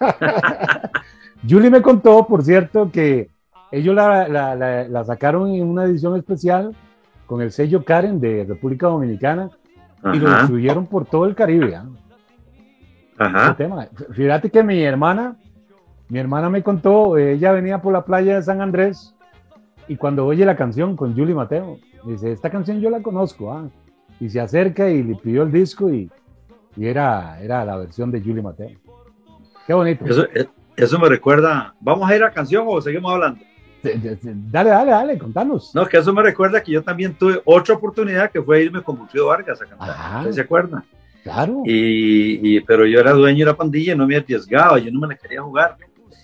Julie me contó, por cierto, que ellos la, la, la, la sacaron en una edición especial con el sello Karen de República Dominicana. Ajá. Y lo distribuyeron por todo el Caribe. ¿eh? Ajá. Este tema. Fíjate que mi hermana, mi hermana me contó, ella venía por la playa de San Andrés y cuando oye la canción con Julie Mateo, dice, esta canción yo la conozco, ¿ah? Y se acerca y le pidió el disco y, y era, era la versión de Julie Mateo. Qué bonito. Eso, eso me recuerda, ¿vamos a ir a canción o seguimos hablando? Dale, dale, dale, contanos. No, que eso me recuerda que yo también tuve otra oportunidad que fue irme con Wilfrido Vargas a cantar. Ah, ¿se acuerdan? Claro. Y, y, pero yo era dueño de la pandilla y no me arriesgaba, yo no me la quería jugar.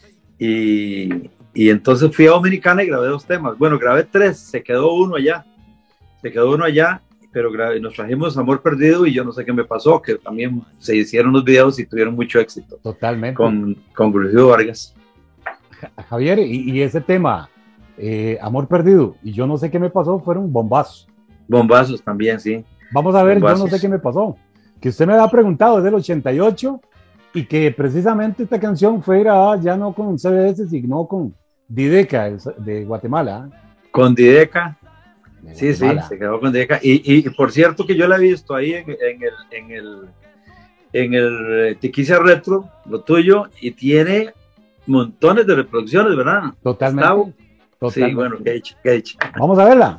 Y, y entonces fui a Dominicana y grabé dos temas. Bueno, grabé tres, se quedó uno allá. Se quedó uno allá, pero grabé, nos trajimos Amor Perdido y yo no sé qué me pasó, que también se hicieron los videos y tuvieron mucho éxito. Totalmente. Con, con Wilfrido Vargas. Javier, y, y ese tema, eh, Amor Perdido, y yo no sé qué me pasó, fueron bombazos. Bombazos también, sí. Vamos a ver, bombazos. Yo no sé qué me pasó. Que usted me había preguntado desde el ochenta y ocho y que precisamente esta canción fue grabada ya no con C B S, sino con Dideca de Guatemala. Con Dideca, sí, sí, se quedó con Dideca. Y, y, y por cierto que yo la he visto ahí en, en el, en el, en el Tiquicia Retro, lo tuyo, y tiene montones de reproducciones, ¿verdad? Totalmente. Totalmente. Sí, bueno, qué hecho, qué hecho. Vamos a verla.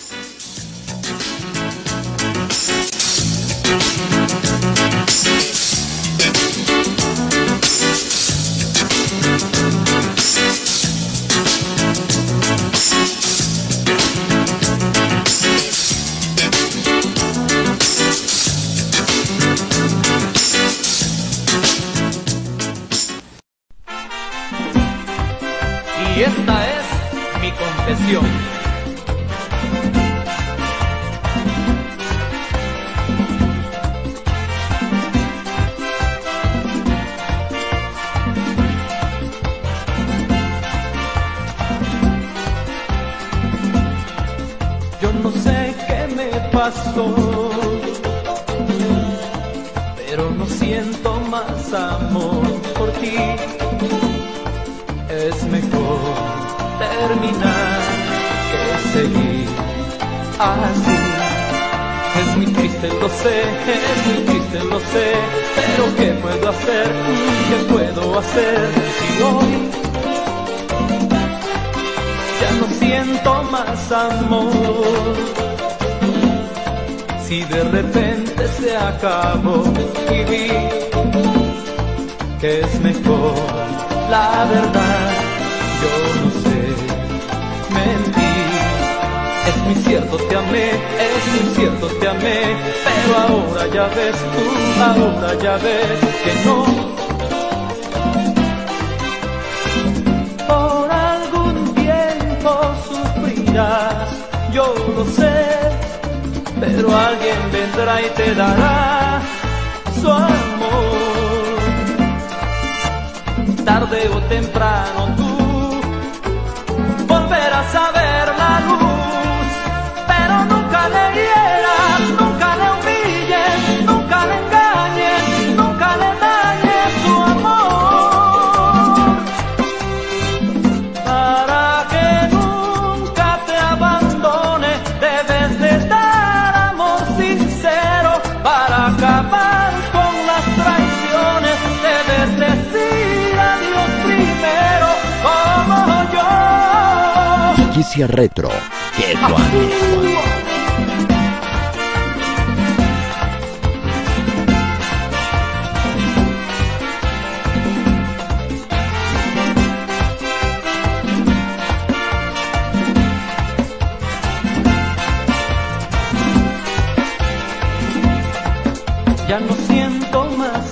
Y esta es mi confesión. Yo no sé qué me pasó, pero no siento más amor por ti. Es mejor terminar que seguir así. Es muy triste, lo sé, es muy triste, lo sé, pero ¿qué puedo hacer? ¿Qué puedo hacer si hoy ya no siento más amor? Si de repente se acabó y vi que es mejor la verdad, yo no sé mentir. Es muy cierto, te amé, es muy cierto, te amé, pero ahora ya ves tú, ahora ya ves que no. Por algún tiempo sufrirás, yo lo sé, pero alguien vendrá y te dará su amor. Tarde o temprano tú volverás a ver la luz, pero nunca le hieras, nunca le humilles, nunca le engañes, nunca le dañes su amor, para que nunca te abandone. Debes de dar amor sincero para acabar con las traiciones. Debes decir adiós primero, como yo. Tiquicia Retro, que tu amigo.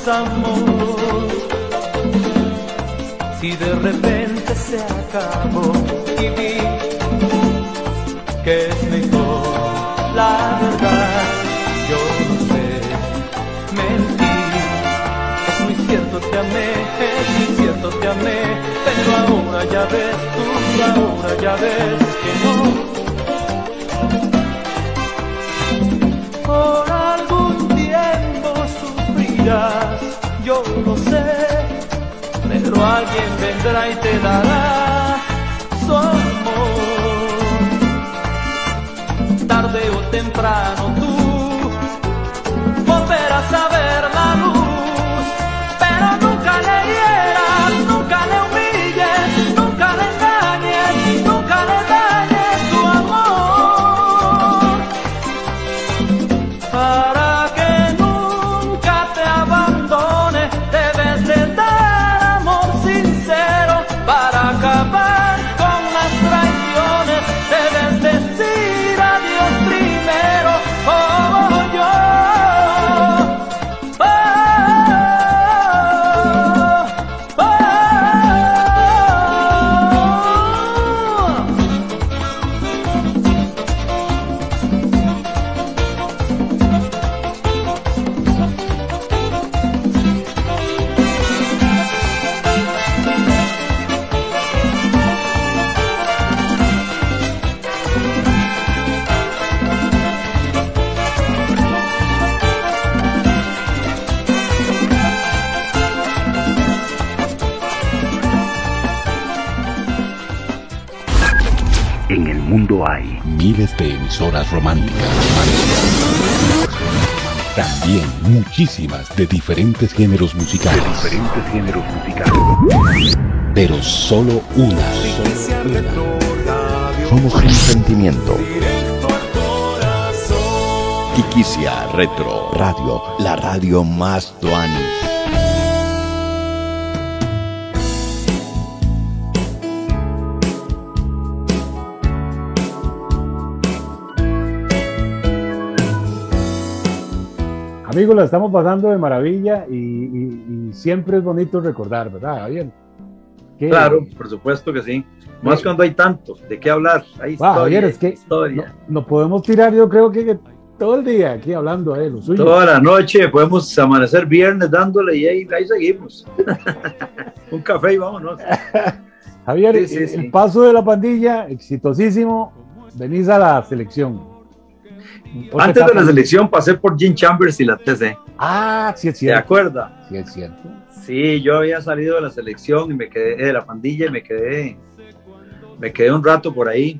amor. Si de repente se acabó y vi que es mejor la verdad, yo no sé mentir. Es muy cierto te amé, es muy cierto te amé, pero ahora ya ves tú, ahora ya ves que no. Por algún tiempo sufrirás, yo lo sé, pero alguien vendrá y te dará su amor. Tarde o temprano tú volverás a ver la luz, pero nunca le hieras, nunca le humilles, nunca le engañes, nunca le dañes tu amor. Para que nunca te abandone, debes de dar amor sincero. Para acabar con las traiciones, debes decir adiós primero. Oh, yo, oh, oh, oh. En el mundo hay miles de emisoras románticas. También muchísimas de diferentes géneros musicales. De diferentes géneros musicales. Pero solo una. Solo una. Somos un sentimiento. Tiquicia Retro Radio, la radio más tuanis. Amigos, la estamos pasando de maravilla y, y, y siempre es bonito recordar, ¿verdad, Javier? ¿Qué? Claro, por supuesto que sí. Más sí. Cuando hay tanto de qué hablar. Hay wow, historia, Javier, es que historia. No, no podemos tirar, yo creo que, que todo el día aquí hablando de lo suyo. Toda la noche podemos amanecer viernes dándole y ahí, ahí seguimos. Un café y vámonos. Javier, sí, sí, el, sí. el paso de la pandilla, exitosísimo, venís a la selección. Antes de la selección pasé por Jim Chambers y la T C. Ah, sí es cierto. ¿Te acuerdas? Sí es cierto. Sí, yo había salido de la selección y me quedé de la pandilla y me quedé, me quedé un rato por ahí.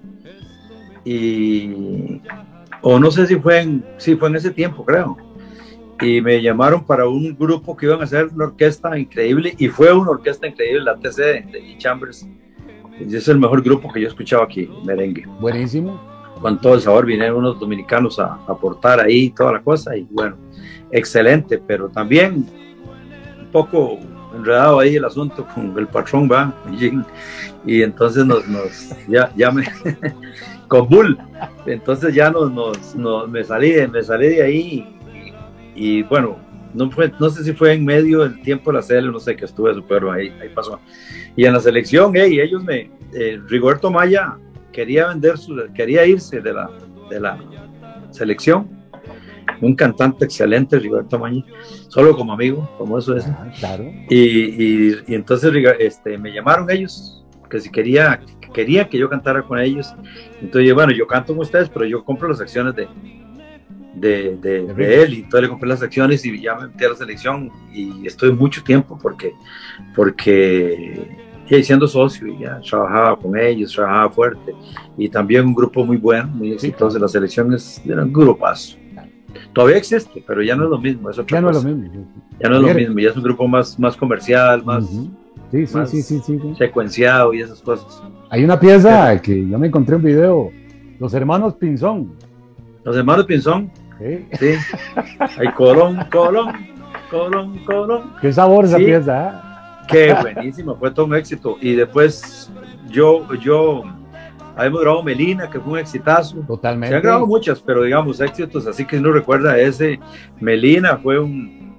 Y o no sé si fue en, sí fue en ese tiempo, creo. Y me llamaron para un grupo que iban a hacer una orquesta increíble y fue una orquesta increíble, la T C de, de Jim Chambers. Y es el mejor grupo que yo he escuchado aquí, merengue. Buenísimo. Con todo el sabor, vinieron unos dominicanos a aportar ahí toda la cosa y bueno, excelente, pero también un poco enredado ahí el asunto con el patrón, va, y entonces nos, nos ya, ya me, con Bull, entonces ya nos, nos, nos me salí, me salí de ahí y, y bueno, no fue, no sé si fue en medio del tiempo de la C L, no sé qué estuve, pero ahí, ahí pasó. Y en la selección, hey, ellos me, eh, Rigoberto Maya quería vender su, quería irse de la, de la selección, un cantante excelente, Rigoberto Maya, solo como amigo, como eso es. Ah, claro. Y, y, y entonces este, me llamaron ellos, que si quería, que quería que yo cantara con ellos. Entonces yo, bueno, yo canto con ustedes, pero yo compro las acciones de, de, de, de él, y entonces le compré las acciones y ya me metí a la selección y estuve mucho tiempo porque, porque y siendo socio y ya trabajaba con ellos, trabajaba fuerte y también un grupo muy bueno, muy exitoso. La selección es era un grupazo. Todavía existe, pero ya no es lo mismo, es otra ya cosa. No es lo mismo. Ya no es lo mismo, ya es un grupo más, más comercial, más, uh-huh. sí, sí, más sí, sí, sí, sí. secuenciado y esas cosas. Hay una pieza que yo me encontré un video, Los Hermanos Pinzón. Los Hermanos Pinzón, sí. sí. Hay Colón, Colón, Colón, Colón. Qué sabor esa sí. pieza, ¿eh? Qué buenísimo, fue todo un éxito. Y después yo, yo, habíamos grabado Melina, que fue un exitazo. Totalmente. Se han grabado muchas, pero digamos éxitos, así que uno recuerda ese. Melina fue un,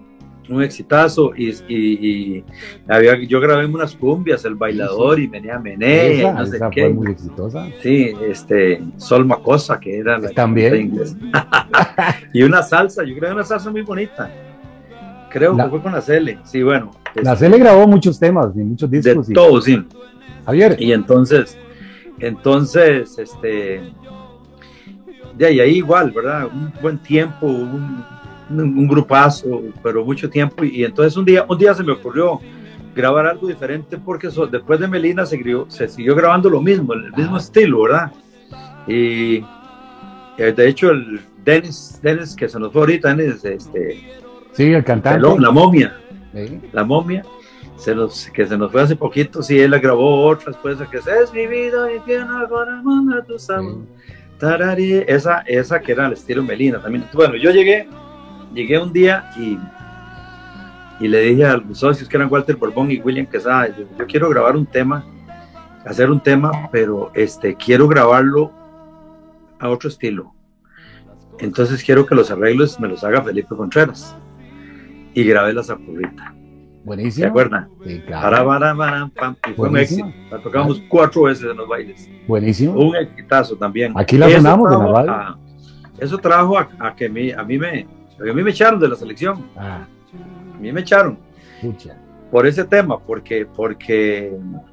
un exitazo, y, y, y había, yo grabé unas cumbias, El Bailador, y Menea Menea, Esa, no sé esa qué. fue muy exitosa. Sí, este, Sol Macosa, que era la También. de inglés. Y una salsa, yo grabé una salsa muy bonita. Creo La, que fue con la Cele, sí, bueno. La este, Cele grabó muchos temas y muchos discos. De y... todo, sí. Javier. Y entonces, entonces, este, de ahí, ahí igual, ¿verdad? Un buen tiempo, un, un, un grupazo, pero mucho tiempo. Y, y entonces un día, un día se me ocurrió grabar algo diferente porque so, después de Melina se, se siguió grabando lo mismo, el mismo ah. estilo, ¿verdad? Y de hecho el Dennis, Dennis que se nos fue ahorita, Dennis, este, sí, el cantante, pelón, la momia, sí. la momia, se nos, que se nos fue hace poquito, sí, él grabó otras, pues, que es mi vida y tiene ahora manda tu sabor, tarari, esa, esa que era el estilo Melina también. Bueno, yo llegué, llegué un día y y le dije a los socios que eran Walter Borbón y William Quesada, yo, yo quiero grabar un tema, hacer un tema, pero este, quiero grabarlo a otro estilo. Entonces quiero que los arreglos me los haga Felipe Contreras. Y grabé La Zapurrita. Buenísimo. ¿Se acuerdan? Sí, claro. Para, para, para, pam, y fue un éxito. La tocamos claro. cuatro veces en los bailes. Buenísimo. Un exitazo también. Aquí la sonamos en la radio. A, eso trajo a, a que me, a, mí me, a mí me echaron de la selección. Ah. A mí me echaron Pucha. por ese tema, porque, porque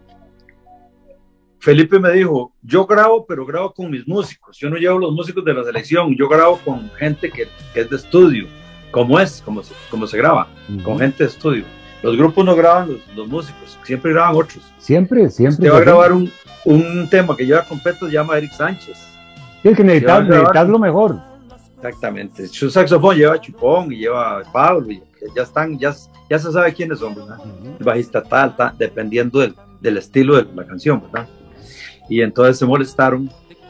Felipe me dijo, yo grabo, pero grabo con mis músicos, yo no llevo los músicos de la selección, yo grabo con gente que, que es de estudio, como es, como se, como se graba, uh-huh. con gente de estudio. Los grupos no graban los, los músicos, siempre graban otros. Siempre, siempre. Usted va a grabar un, un tema que lleva completo, se llama Eric Sánchez. Sí, es que necesitas, necesitas lo mejor. Exactamente, su saxofón lleva Chupón y lleva Pablo, y ya están, ya, ya se sabe quiénes son, ¿verdad? Uh-huh. El bajista tal, tal, dependiendo del, del estilo de la canción, ¿verdad? Y entonces se molestaron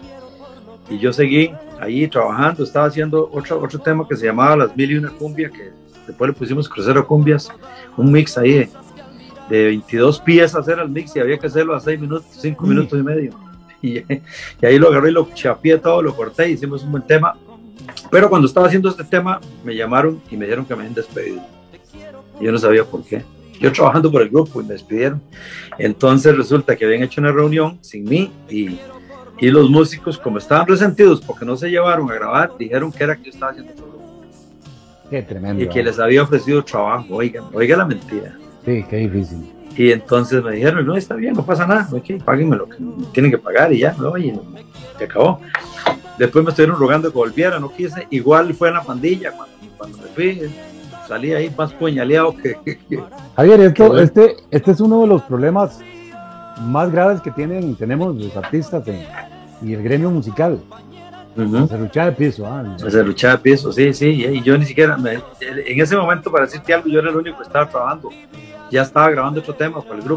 y yo seguí ahí trabajando, estaba haciendo otro, otro tema que se llamaba Las Mil y Una Cumbia, que después le pusimos Crucero Cumbias, un mix ahí de, de veintidós piezas era el mix y había que hacerlo a seis minutos, cinco uh-huh. minutos y medio. Y, y ahí lo agarré y lo chapié todo, lo corté y hicimos un buen tema. Pero cuando estaba haciendo este tema me llamaron y me dijeron que me habían despedido. Yo no sabía por qué. Yo trabajando por el grupo y me despidieron. Entonces resulta que habían hecho una reunión sin mí y, y los músicos, como estaban resentidos porque no se llevaron a grabar, dijeron que era que yo estaba haciendo otro grupo. Qué tremendo. Y que les había ofrecido trabajo. Oigan, oiga la mentira. Sí, qué difícil. Y entonces me dijeron, no, está bien, no pasa nada, okay, páguenme lo que tienen que pagar y ya, no, y se acabó. Después me estuvieron rogando que volviera, no quise. Igual fue en la pandilla, cuando, cuando me fui, salí ahí más puñaleado que... que, que Javier, esto, que este, este es uno de los problemas más graves que tienen, tenemos los artistas en, y el gremio musical. Uh-huh. Se lucha de piso. Ah, se lucha de piso, sí, sí. Y yo ni siquiera, me, en ese momento, para decirte algo, yo era el único que estaba trabajando. Ya estaba grabando otro tema para el grupo.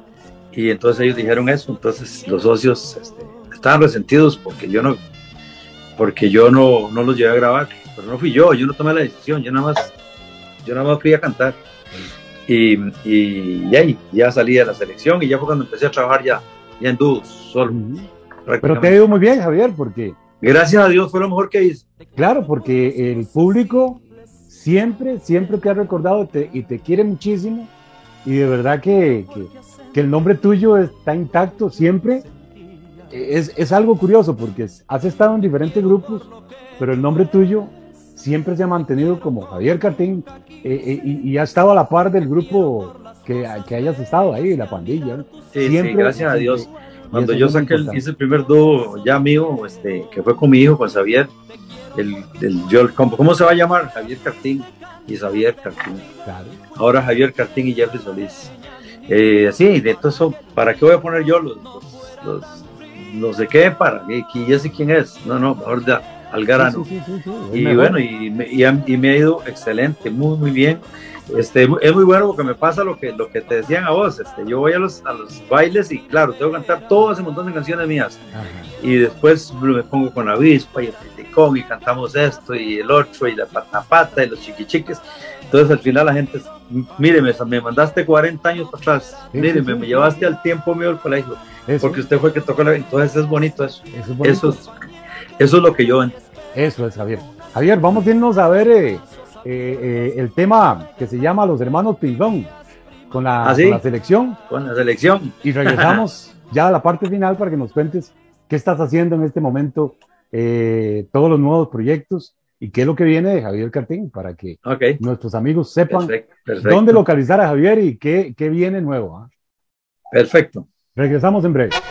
Y entonces ellos dijeron eso. Entonces los socios este, estaban resentidos porque yo no... porque yo no, no los llevé a grabar, pero no fui yo, yo no tomé la decisión, yo nada más, yo nada más fui a cantar y, y, y ahí ya salí de la selección y ya fue cuando empecé a trabajar ya, ya en dúos, solo. Pero te ha ido muy bien, Javier, porque... Gracias a Dios fue lo mejor que hice. Claro, porque el público siempre, siempre te ha recordado te, y te quiere muchísimo y de verdad que, que, que el nombre tuyo está intacto siempre. Es, es algo curioso porque has estado en diferentes grupos, pero el nombre tuyo siempre se ha mantenido como Javier Cartín eh, eh, y, y ha estado a la par del grupo que, que hayas estado ahí, la pandilla, ¿no? Sí, siempre, sí, gracias a Dios. Cuando yo saqué el, hice el primer dúo ya mío, este, que fue con mi hijo, con Xavier, el, el, yo, ¿cómo, ¿cómo se va a llamar? Javier Cartín y Xavier Cartín. Claro. Ahora Javier Cartín y Jeffrey Solís. Eh, sí, de todo eso, ¿para qué voy a poner yo los... los, los no sé qué, para que ya sé quién es, no, no, mejor de al grano. Sí, sí, sí, sí, y mejor. Bueno, y me, y, y me ha ido excelente, muy, muy bien. Este, es muy bueno porque me pasa lo que, lo que te decían a vos, este, yo voy a los, a los bailes y claro, tengo que cantar todo ese montón de canciones mías. Ajá. Y después me pongo con la avispa y el criticón y cantamos esto y el otro y la patapata y los chiquichiques. Entonces al final la gente, mire, me, me mandaste cuarenta años para atrás, sí, mire, sí, me, sí. me llevaste al tiempo mío del colegio. Eso. Porque usted fue el que tocó la... Entonces es bonito eso. Eso es, bonito. Eso, es, eso es lo que yo entiendo. Eso es, Javier. Javier, vamos a irnos a ver eh, eh, eh, el tema que se llama Los Hermanos Pinzón con la, ¿Ah, sí? con la selección. Con la selección. Y regresamos ya a la parte final para que nos cuentes qué estás haciendo en este momento, eh, todos los nuevos proyectos y qué es lo que viene de Javier Cartín para que Okay. nuestros amigos sepan Perfecto, perfecto. dónde localizar a Javier y qué, qué viene nuevo. ¿eh? Perfecto. Regresamos en breve.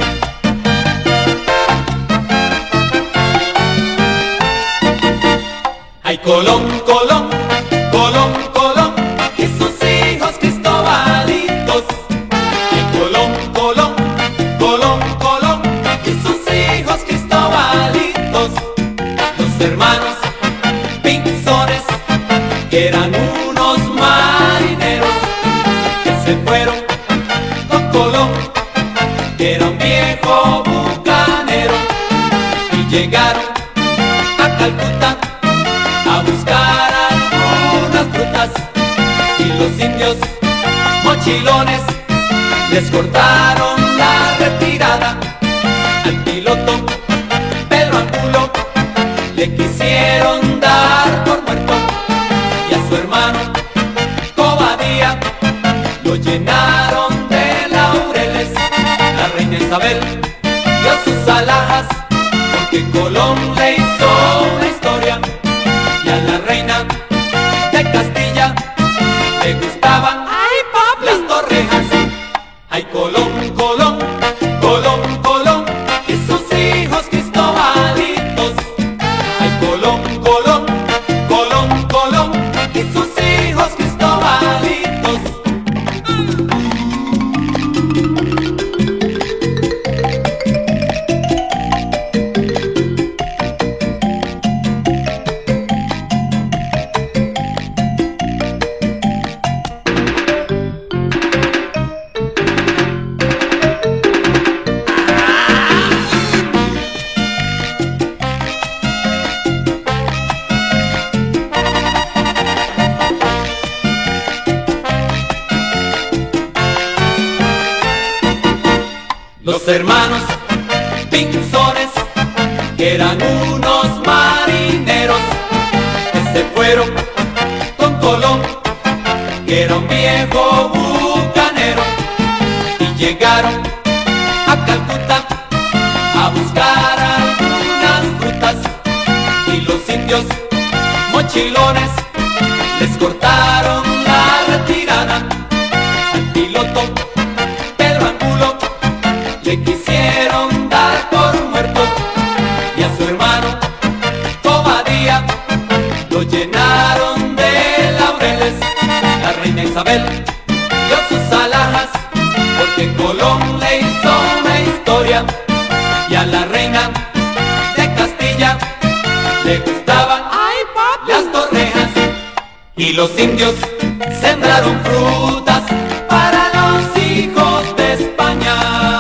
Ay, Colón, Colón, Colón, Colón, y sus hijos Cristobalitos. Ay, Colón, Colón, Colón, Colón, y sus hijos Cristobalitos. Los hermanos Pinzones, que eran unos marineros, que se fueron con Colón, que era un viejo bucanero, y llegaron a Calcuta a buscar algunas frutas, y los indios mochilones les cortaron la retirada. Al piloto Pedro Angulo le quisieron dar por muerto, y a su hermano Cobadía lo llenaron de laureles. La reina Isabel dio sus alhajas porque Colón le hizo una historia, y a la reina de Castilla le gustaban ay, papi, las torrejas. Ay, Colón, Colón, Colón, Colón, y sus hijos Cristobalitos. Ay, Colón, Colón, Colón, Colón, y sus hijos Cristobalitos. Los hermanos Pinzones, que eran unos marineros, que se fueron con Colón, que era un viejo bucanero, y llegaron a Calcuta a buscar algunas frutas, y los indios mochilones les cortaron la retirada. Al piloto Pedro Angulo le quisieron dar por muerto, y a su hermano Cobadía lo llenaron de laureles. La reina Isabel dio sus alhajas porque Colón le hizo una historia, y a la reina de Castilla le gustaban ay, papi, las torrejas. Y los indios sembraron frutas para los hijos de España.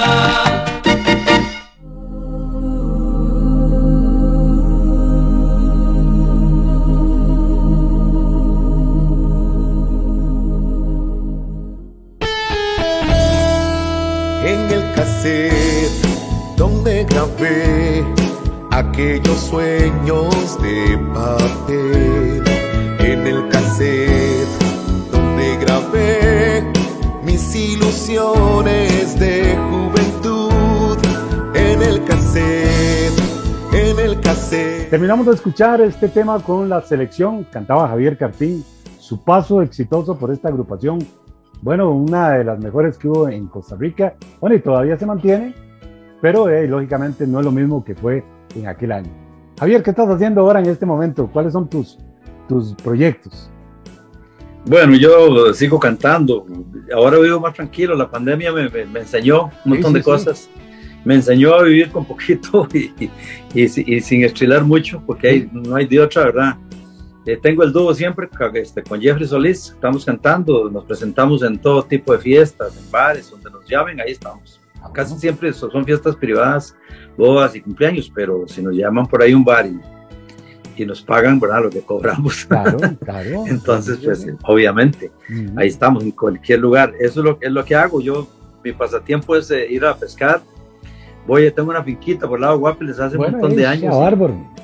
En el cassette donde grabé aquellos sueños de papel, en el cassette donde grabé mis ilusiones de juventud, en el cassette, en el cassette. Terminamos de escuchar este tema con la selección, cantaba Javier Cartín, su paso exitoso por esta agrupación, bueno, una de las mejores que hubo en Costa Rica, bueno, y todavía se mantiene, pero eh, lógicamente no es lo mismo que fue en aquel año. Javier, ¿qué estás haciendo ahora en este momento? ¿Cuáles son tus, tus proyectos? Bueno, yo sigo cantando, ahora vivo más tranquilo, la pandemia me, me, me enseñó un montón sí, sí, de cosas, sí. Me enseñó a vivir con poquito y, y, y, y sin estrilar mucho, porque hay, no hay de otra, ¿verdad? Eh, tengo el dúo siempre este, con Jeffrey Solís, estamos cantando, nos presentamos en todo tipo de fiestas, en bares, donde nos llamen, ahí estamos. Casi siempre son fiestas privadas, bodas y cumpleaños, pero si nos llaman por ahí un bar y, y nos pagan, ¿verdad? Lo que cobramos. Claro, claro. Entonces, pues, obviamente, uh-huh. Ahí estamos, en cualquier lugar. Eso es lo, es lo que hago. Yo, mi pasatiempo es eh, ir a pescar. Voy, tengo una finquita por el lado de Guapiles hace bueno, un montón de años. Bárbaro.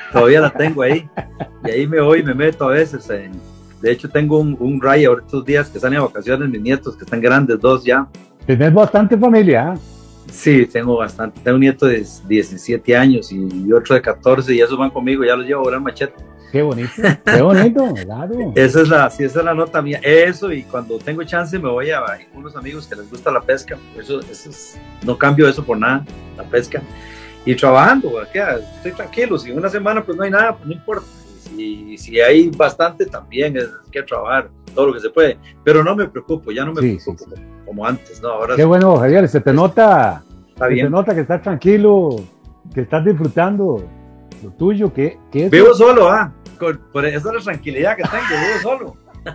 todavía la tengo ahí. Y ahí me voy y me meto a veces. En, de hecho, tengo un, un ride ahora estos días que salen a vacaciones mis nietos, que están grandes, dos ya. Tenés bastante familia, ¿eh? Sí, tengo bastante. Tengo un nieto de diecisiete años y otro de catorce, y esos van conmigo, ya los llevo a volar machete. Qué bonito, qué bonito, claro. Esa es la, sí, esa es la nota mía. Eso, y cuando tengo chance me voy a, a unos amigos que les gusta la pesca. Eso, eso es, no cambio eso por nada, la pesca. Y trabajando, ¿qué? Estoy tranquilo. Si una semana pues no hay nada, pues no importa. Y si, si hay bastante, también es que trabajar todo lo que se puede. Pero no me preocupo, ya no me sí, preocupo sí, sí. como antes, ¿no? Ahora qué sí. Bueno, Javier, se te nota, Está se bien. te nota que estás tranquilo, que estás disfrutando lo tuyo, que, que es... Vivo solo, ah. Con, por esa es la tranquilidad que tengo, vivo solo.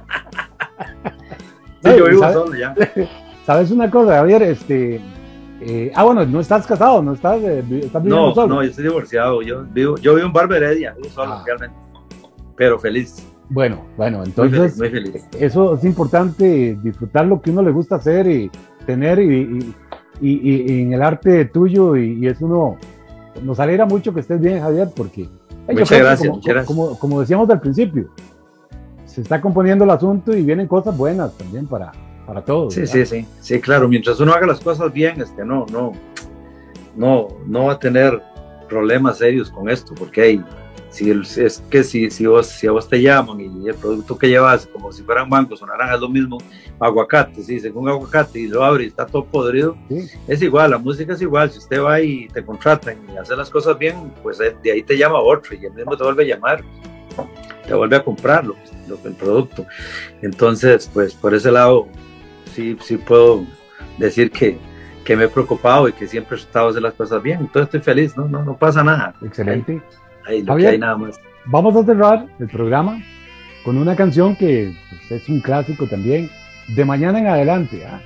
Sí, yo vivo ¿sabes? solo ya. ¿Sabes una cosa, Javier? Este, eh, ah, bueno, no estás casado, no estás, eh, estás viviendo no, solo. No, yo estoy divorciado. Yo vivo, yo vivo en Barba Heredia, vivo solo ah. realmente. Pero feliz. Bueno, bueno, entonces muy feliz, muy feliz. Eso es importante, disfrutar lo que uno le gusta hacer y tener y, y, y, y, y en el arte tuyo y, y es uno, nos alegra mucho que estés bien, Javier, porque muchas gracias, como, muchas gracias. Como, como decíamos al principio, se está componiendo el asunto y vienen cosas buenas también para, para todos. Sí, ¿verdad? sí, sí, sí, claro, mientras uno haga las cosas bien, este, no, no, no, no va a tener problemas serios con esto, porque hay, si el, es que si, si, vos, si a vos te llaman y el producto que llevas, como si fueran mangos o naranjas, es lo mismo, aguacate, si dicen un aguacate y lo abre y está todo podrido, sí. Es igual, la música es igual, si usted va y te contratan y hace las cosas bien, pues de ahí te llama otro y el mismo te vuelve a llamar, te vuelve a comprar lo, lo, el producto. Entonces, pues por ese lado, sí, sí puedo decir que, que me he preocupado y que siempre he tratado de hacer las cosas bien, entonces estoy feliz, no, no, no pasa nada. Excelente. Ahí, lo Javier, que hay nada más. Vamos a cerrar el programa con una canción que pues, es un clásico también, De Mañana en Adelante. ¿eh?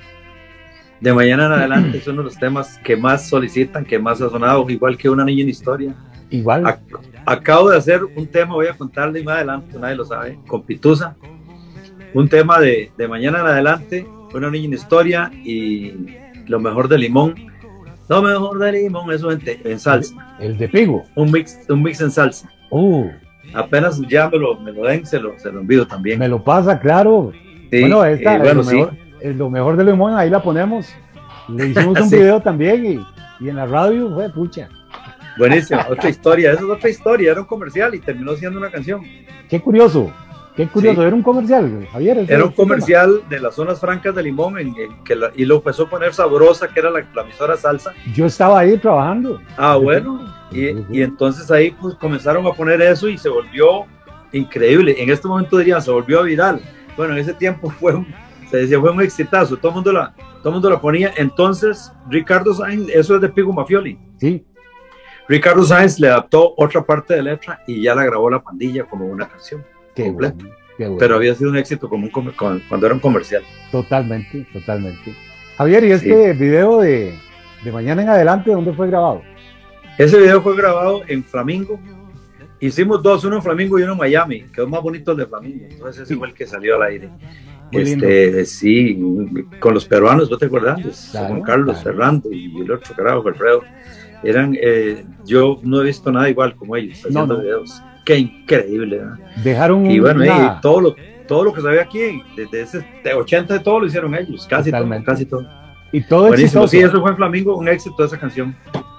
De Mañana en Adelante es uno de los temas que más solicitan, que más ha sonado, igual que Una Niña en Historia. Igual. Ac acabo de hacer un tema, voy a contarle más adelante, nadie lo sabe, con Pitusa. Un tema de, de Mañana en Adelante, Una Niña en Historia y Lo Mejor de Limón. Lo Mejor de Limón, eso en, en salsa. El de Pigo. Un mix, un mix en salsa. Uh. Apenas ya me lo, me lo den, se lo, se lo envío también. Me lo pasa, claro. Sí, bueno, esta eh, bueno, es, lo mejor, sí. es lo mejor de Limón, ahí la ponemos. Le hicimos un sí. video también y, y en la radio fue pucha. Buenísimo, otra historia, esa es otra historia, era un comercial y terminó siendo una canción. Qué curioso. Qué curioso, sí. Era un comercial, Javier. Era un comercial tema. De las zonas francas de Limón en, en que la, y lo empezó a poner Sabrosa, que era la, la emisora salsa. Yo estaba ahí trabajando. Ah, bueno, y, y entonces ahí pues comenzaron a poner eso y se volvió increíble. En este momento dirían, se volvió viral. Bueno, en ese tiempo fue un, se decía, fue un exitazo, todo el mundo la, todo el mundo la ponía. Entonces, Ricardo Sáenz, eso es de Pigo Mafioli. Sí. Ricardo Sáenz le adaptó otra parte de letra y ya la grabó La Pandilla como una canción. Qué completa. Bueno, qué bueno. Pero había sido un éxito como un, como, cuando era un comercial. Totalmente, totalmente. Javier, ¿y este sí. video de, de Mañana en Adelante, dónde fue grabado? Ese video fue grabado en Flamingo. Hicimos dos, uno en Flamingo y uno en Miami. Quedó más bonito el de Flamingo. Entonces ese sí. fue el que salió al aire. Muy este, lindo. Sí, con los peruanos, ¿no te acuerdas? Claro, Juan Carlos, claro. Fernando y el otro carajo, Alfredo. Eran, eh, yo no he visto nada igual como ellos haciendo no, no. videos. Qué increíble, ¿eh? Dejaron y bueno, una... y todo lo todo lo que se ve aquí, desde ese de ochenta de todo lo hicieron ellos, casi Totalmente. todo, casi todo. Y todo buenísimo, exitoso. sí, eso fue en Flamingo, un éxito de esa canción.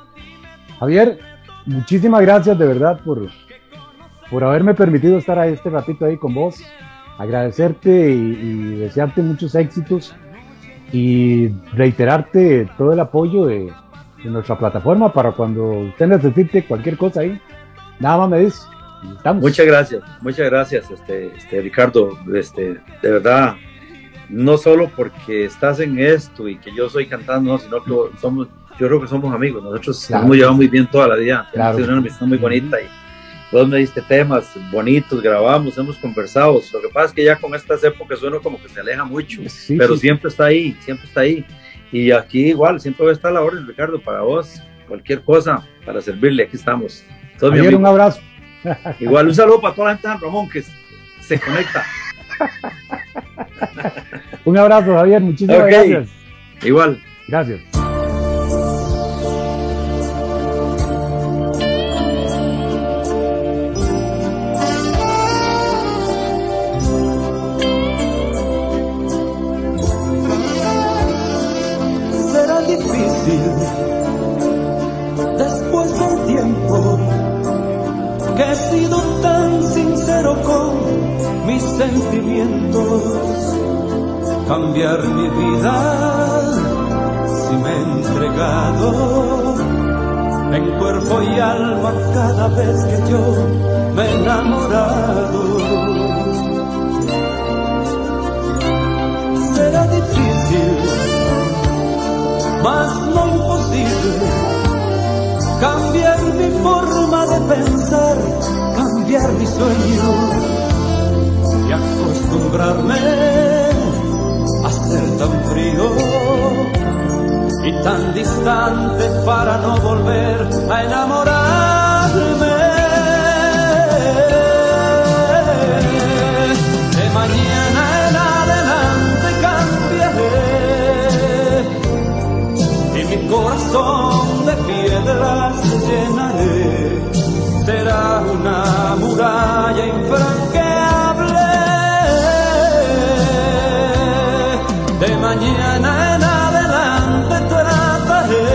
Javier, muchísimas gracias de verdad por, por haberme permitido estar a este ratito ahí con vos, agradecerte y, y desearte muchos éxitos y reiterarte todo el apoyo de, de nuestra plataforma para cuando usted necesite cualquier cosa ahí, nada más me dice. Estamos. Muchas gracias, muchas gracias, este, este, Ricardo, este, de verdad, no solo porque estás en esto y que yo soy cantante, no, sino que somos, yo creo que somos amigos, nosotros claro. hemos llevado muy bien toda la vida, claro. hemos tenido una amistad muy bonita y vos me diste temas bonitos, grabamos, hemos conversado, lo que pasa es que ya con estas épocas uno como que se aleja mucho, sí, pero sí. siempre está ahí, siempre está ahí, y aquí igual, siempre voy a estar a la orden, Ricardo, para vos, cualquier cosa, para servirle, aquí estamos. Todo Javier, un abrazo. Igual un saludo para toda la gente de San Ramón que se conecta. Un abrazo, Javier, muchísimas okay. gracias. Igual. Gracias. cambiar mi vida si me he entregado en cuerpo y alma cada vez que yo me he enamorado. Será difícil, mas no imposible, cambiar mi forma de pensar, cambiar mi sueño y acostumbrarme a ser tan frío y tan distante para no volver a enamorarme. De mañana en adelante cambiaré y mi corazón de piedras llenaré. Será una muralla infranqueable. De mañana en adelante trataré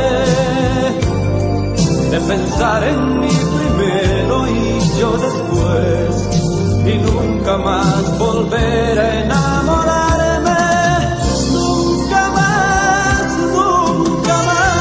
de pensar en mí primero y yo después, y nunca más volver a enamorarme. Nunca más, nunca más.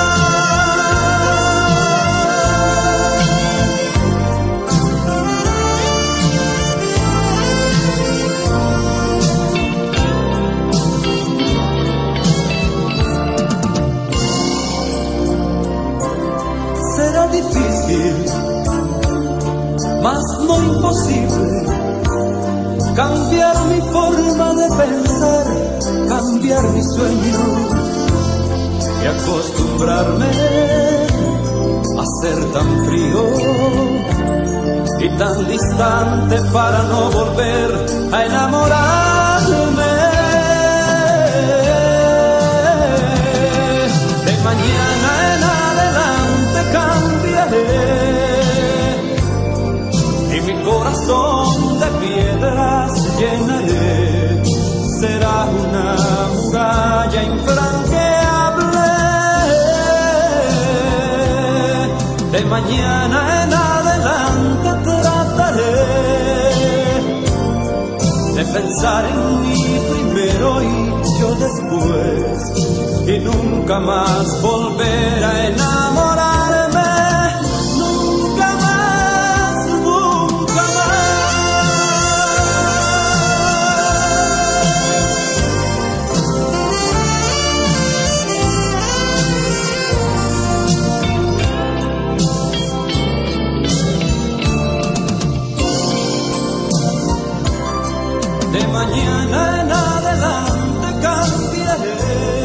Será difícil, mas no imposible, cambiar mi forma de pensar, cambiar mi sueño y acostumbrarme a ser tan frío y tan distante para no volver a enamorarme. De mañana en adelante cambiaré y mi corazón de piedras llenaré. Será una muralla infranqueable. De mañana en adelante trataré de pensar en mí primero y yo después, y nunca más volver a enamorarme. Nunca más, nunca más. De mañana en adelante cambiaré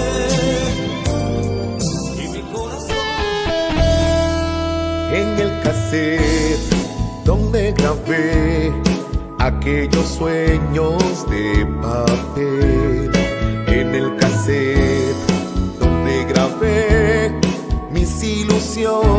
y mi corazón. En el cassette donde grabé aquellos sueños de papel, en el cassette donde grabé mis ilusiones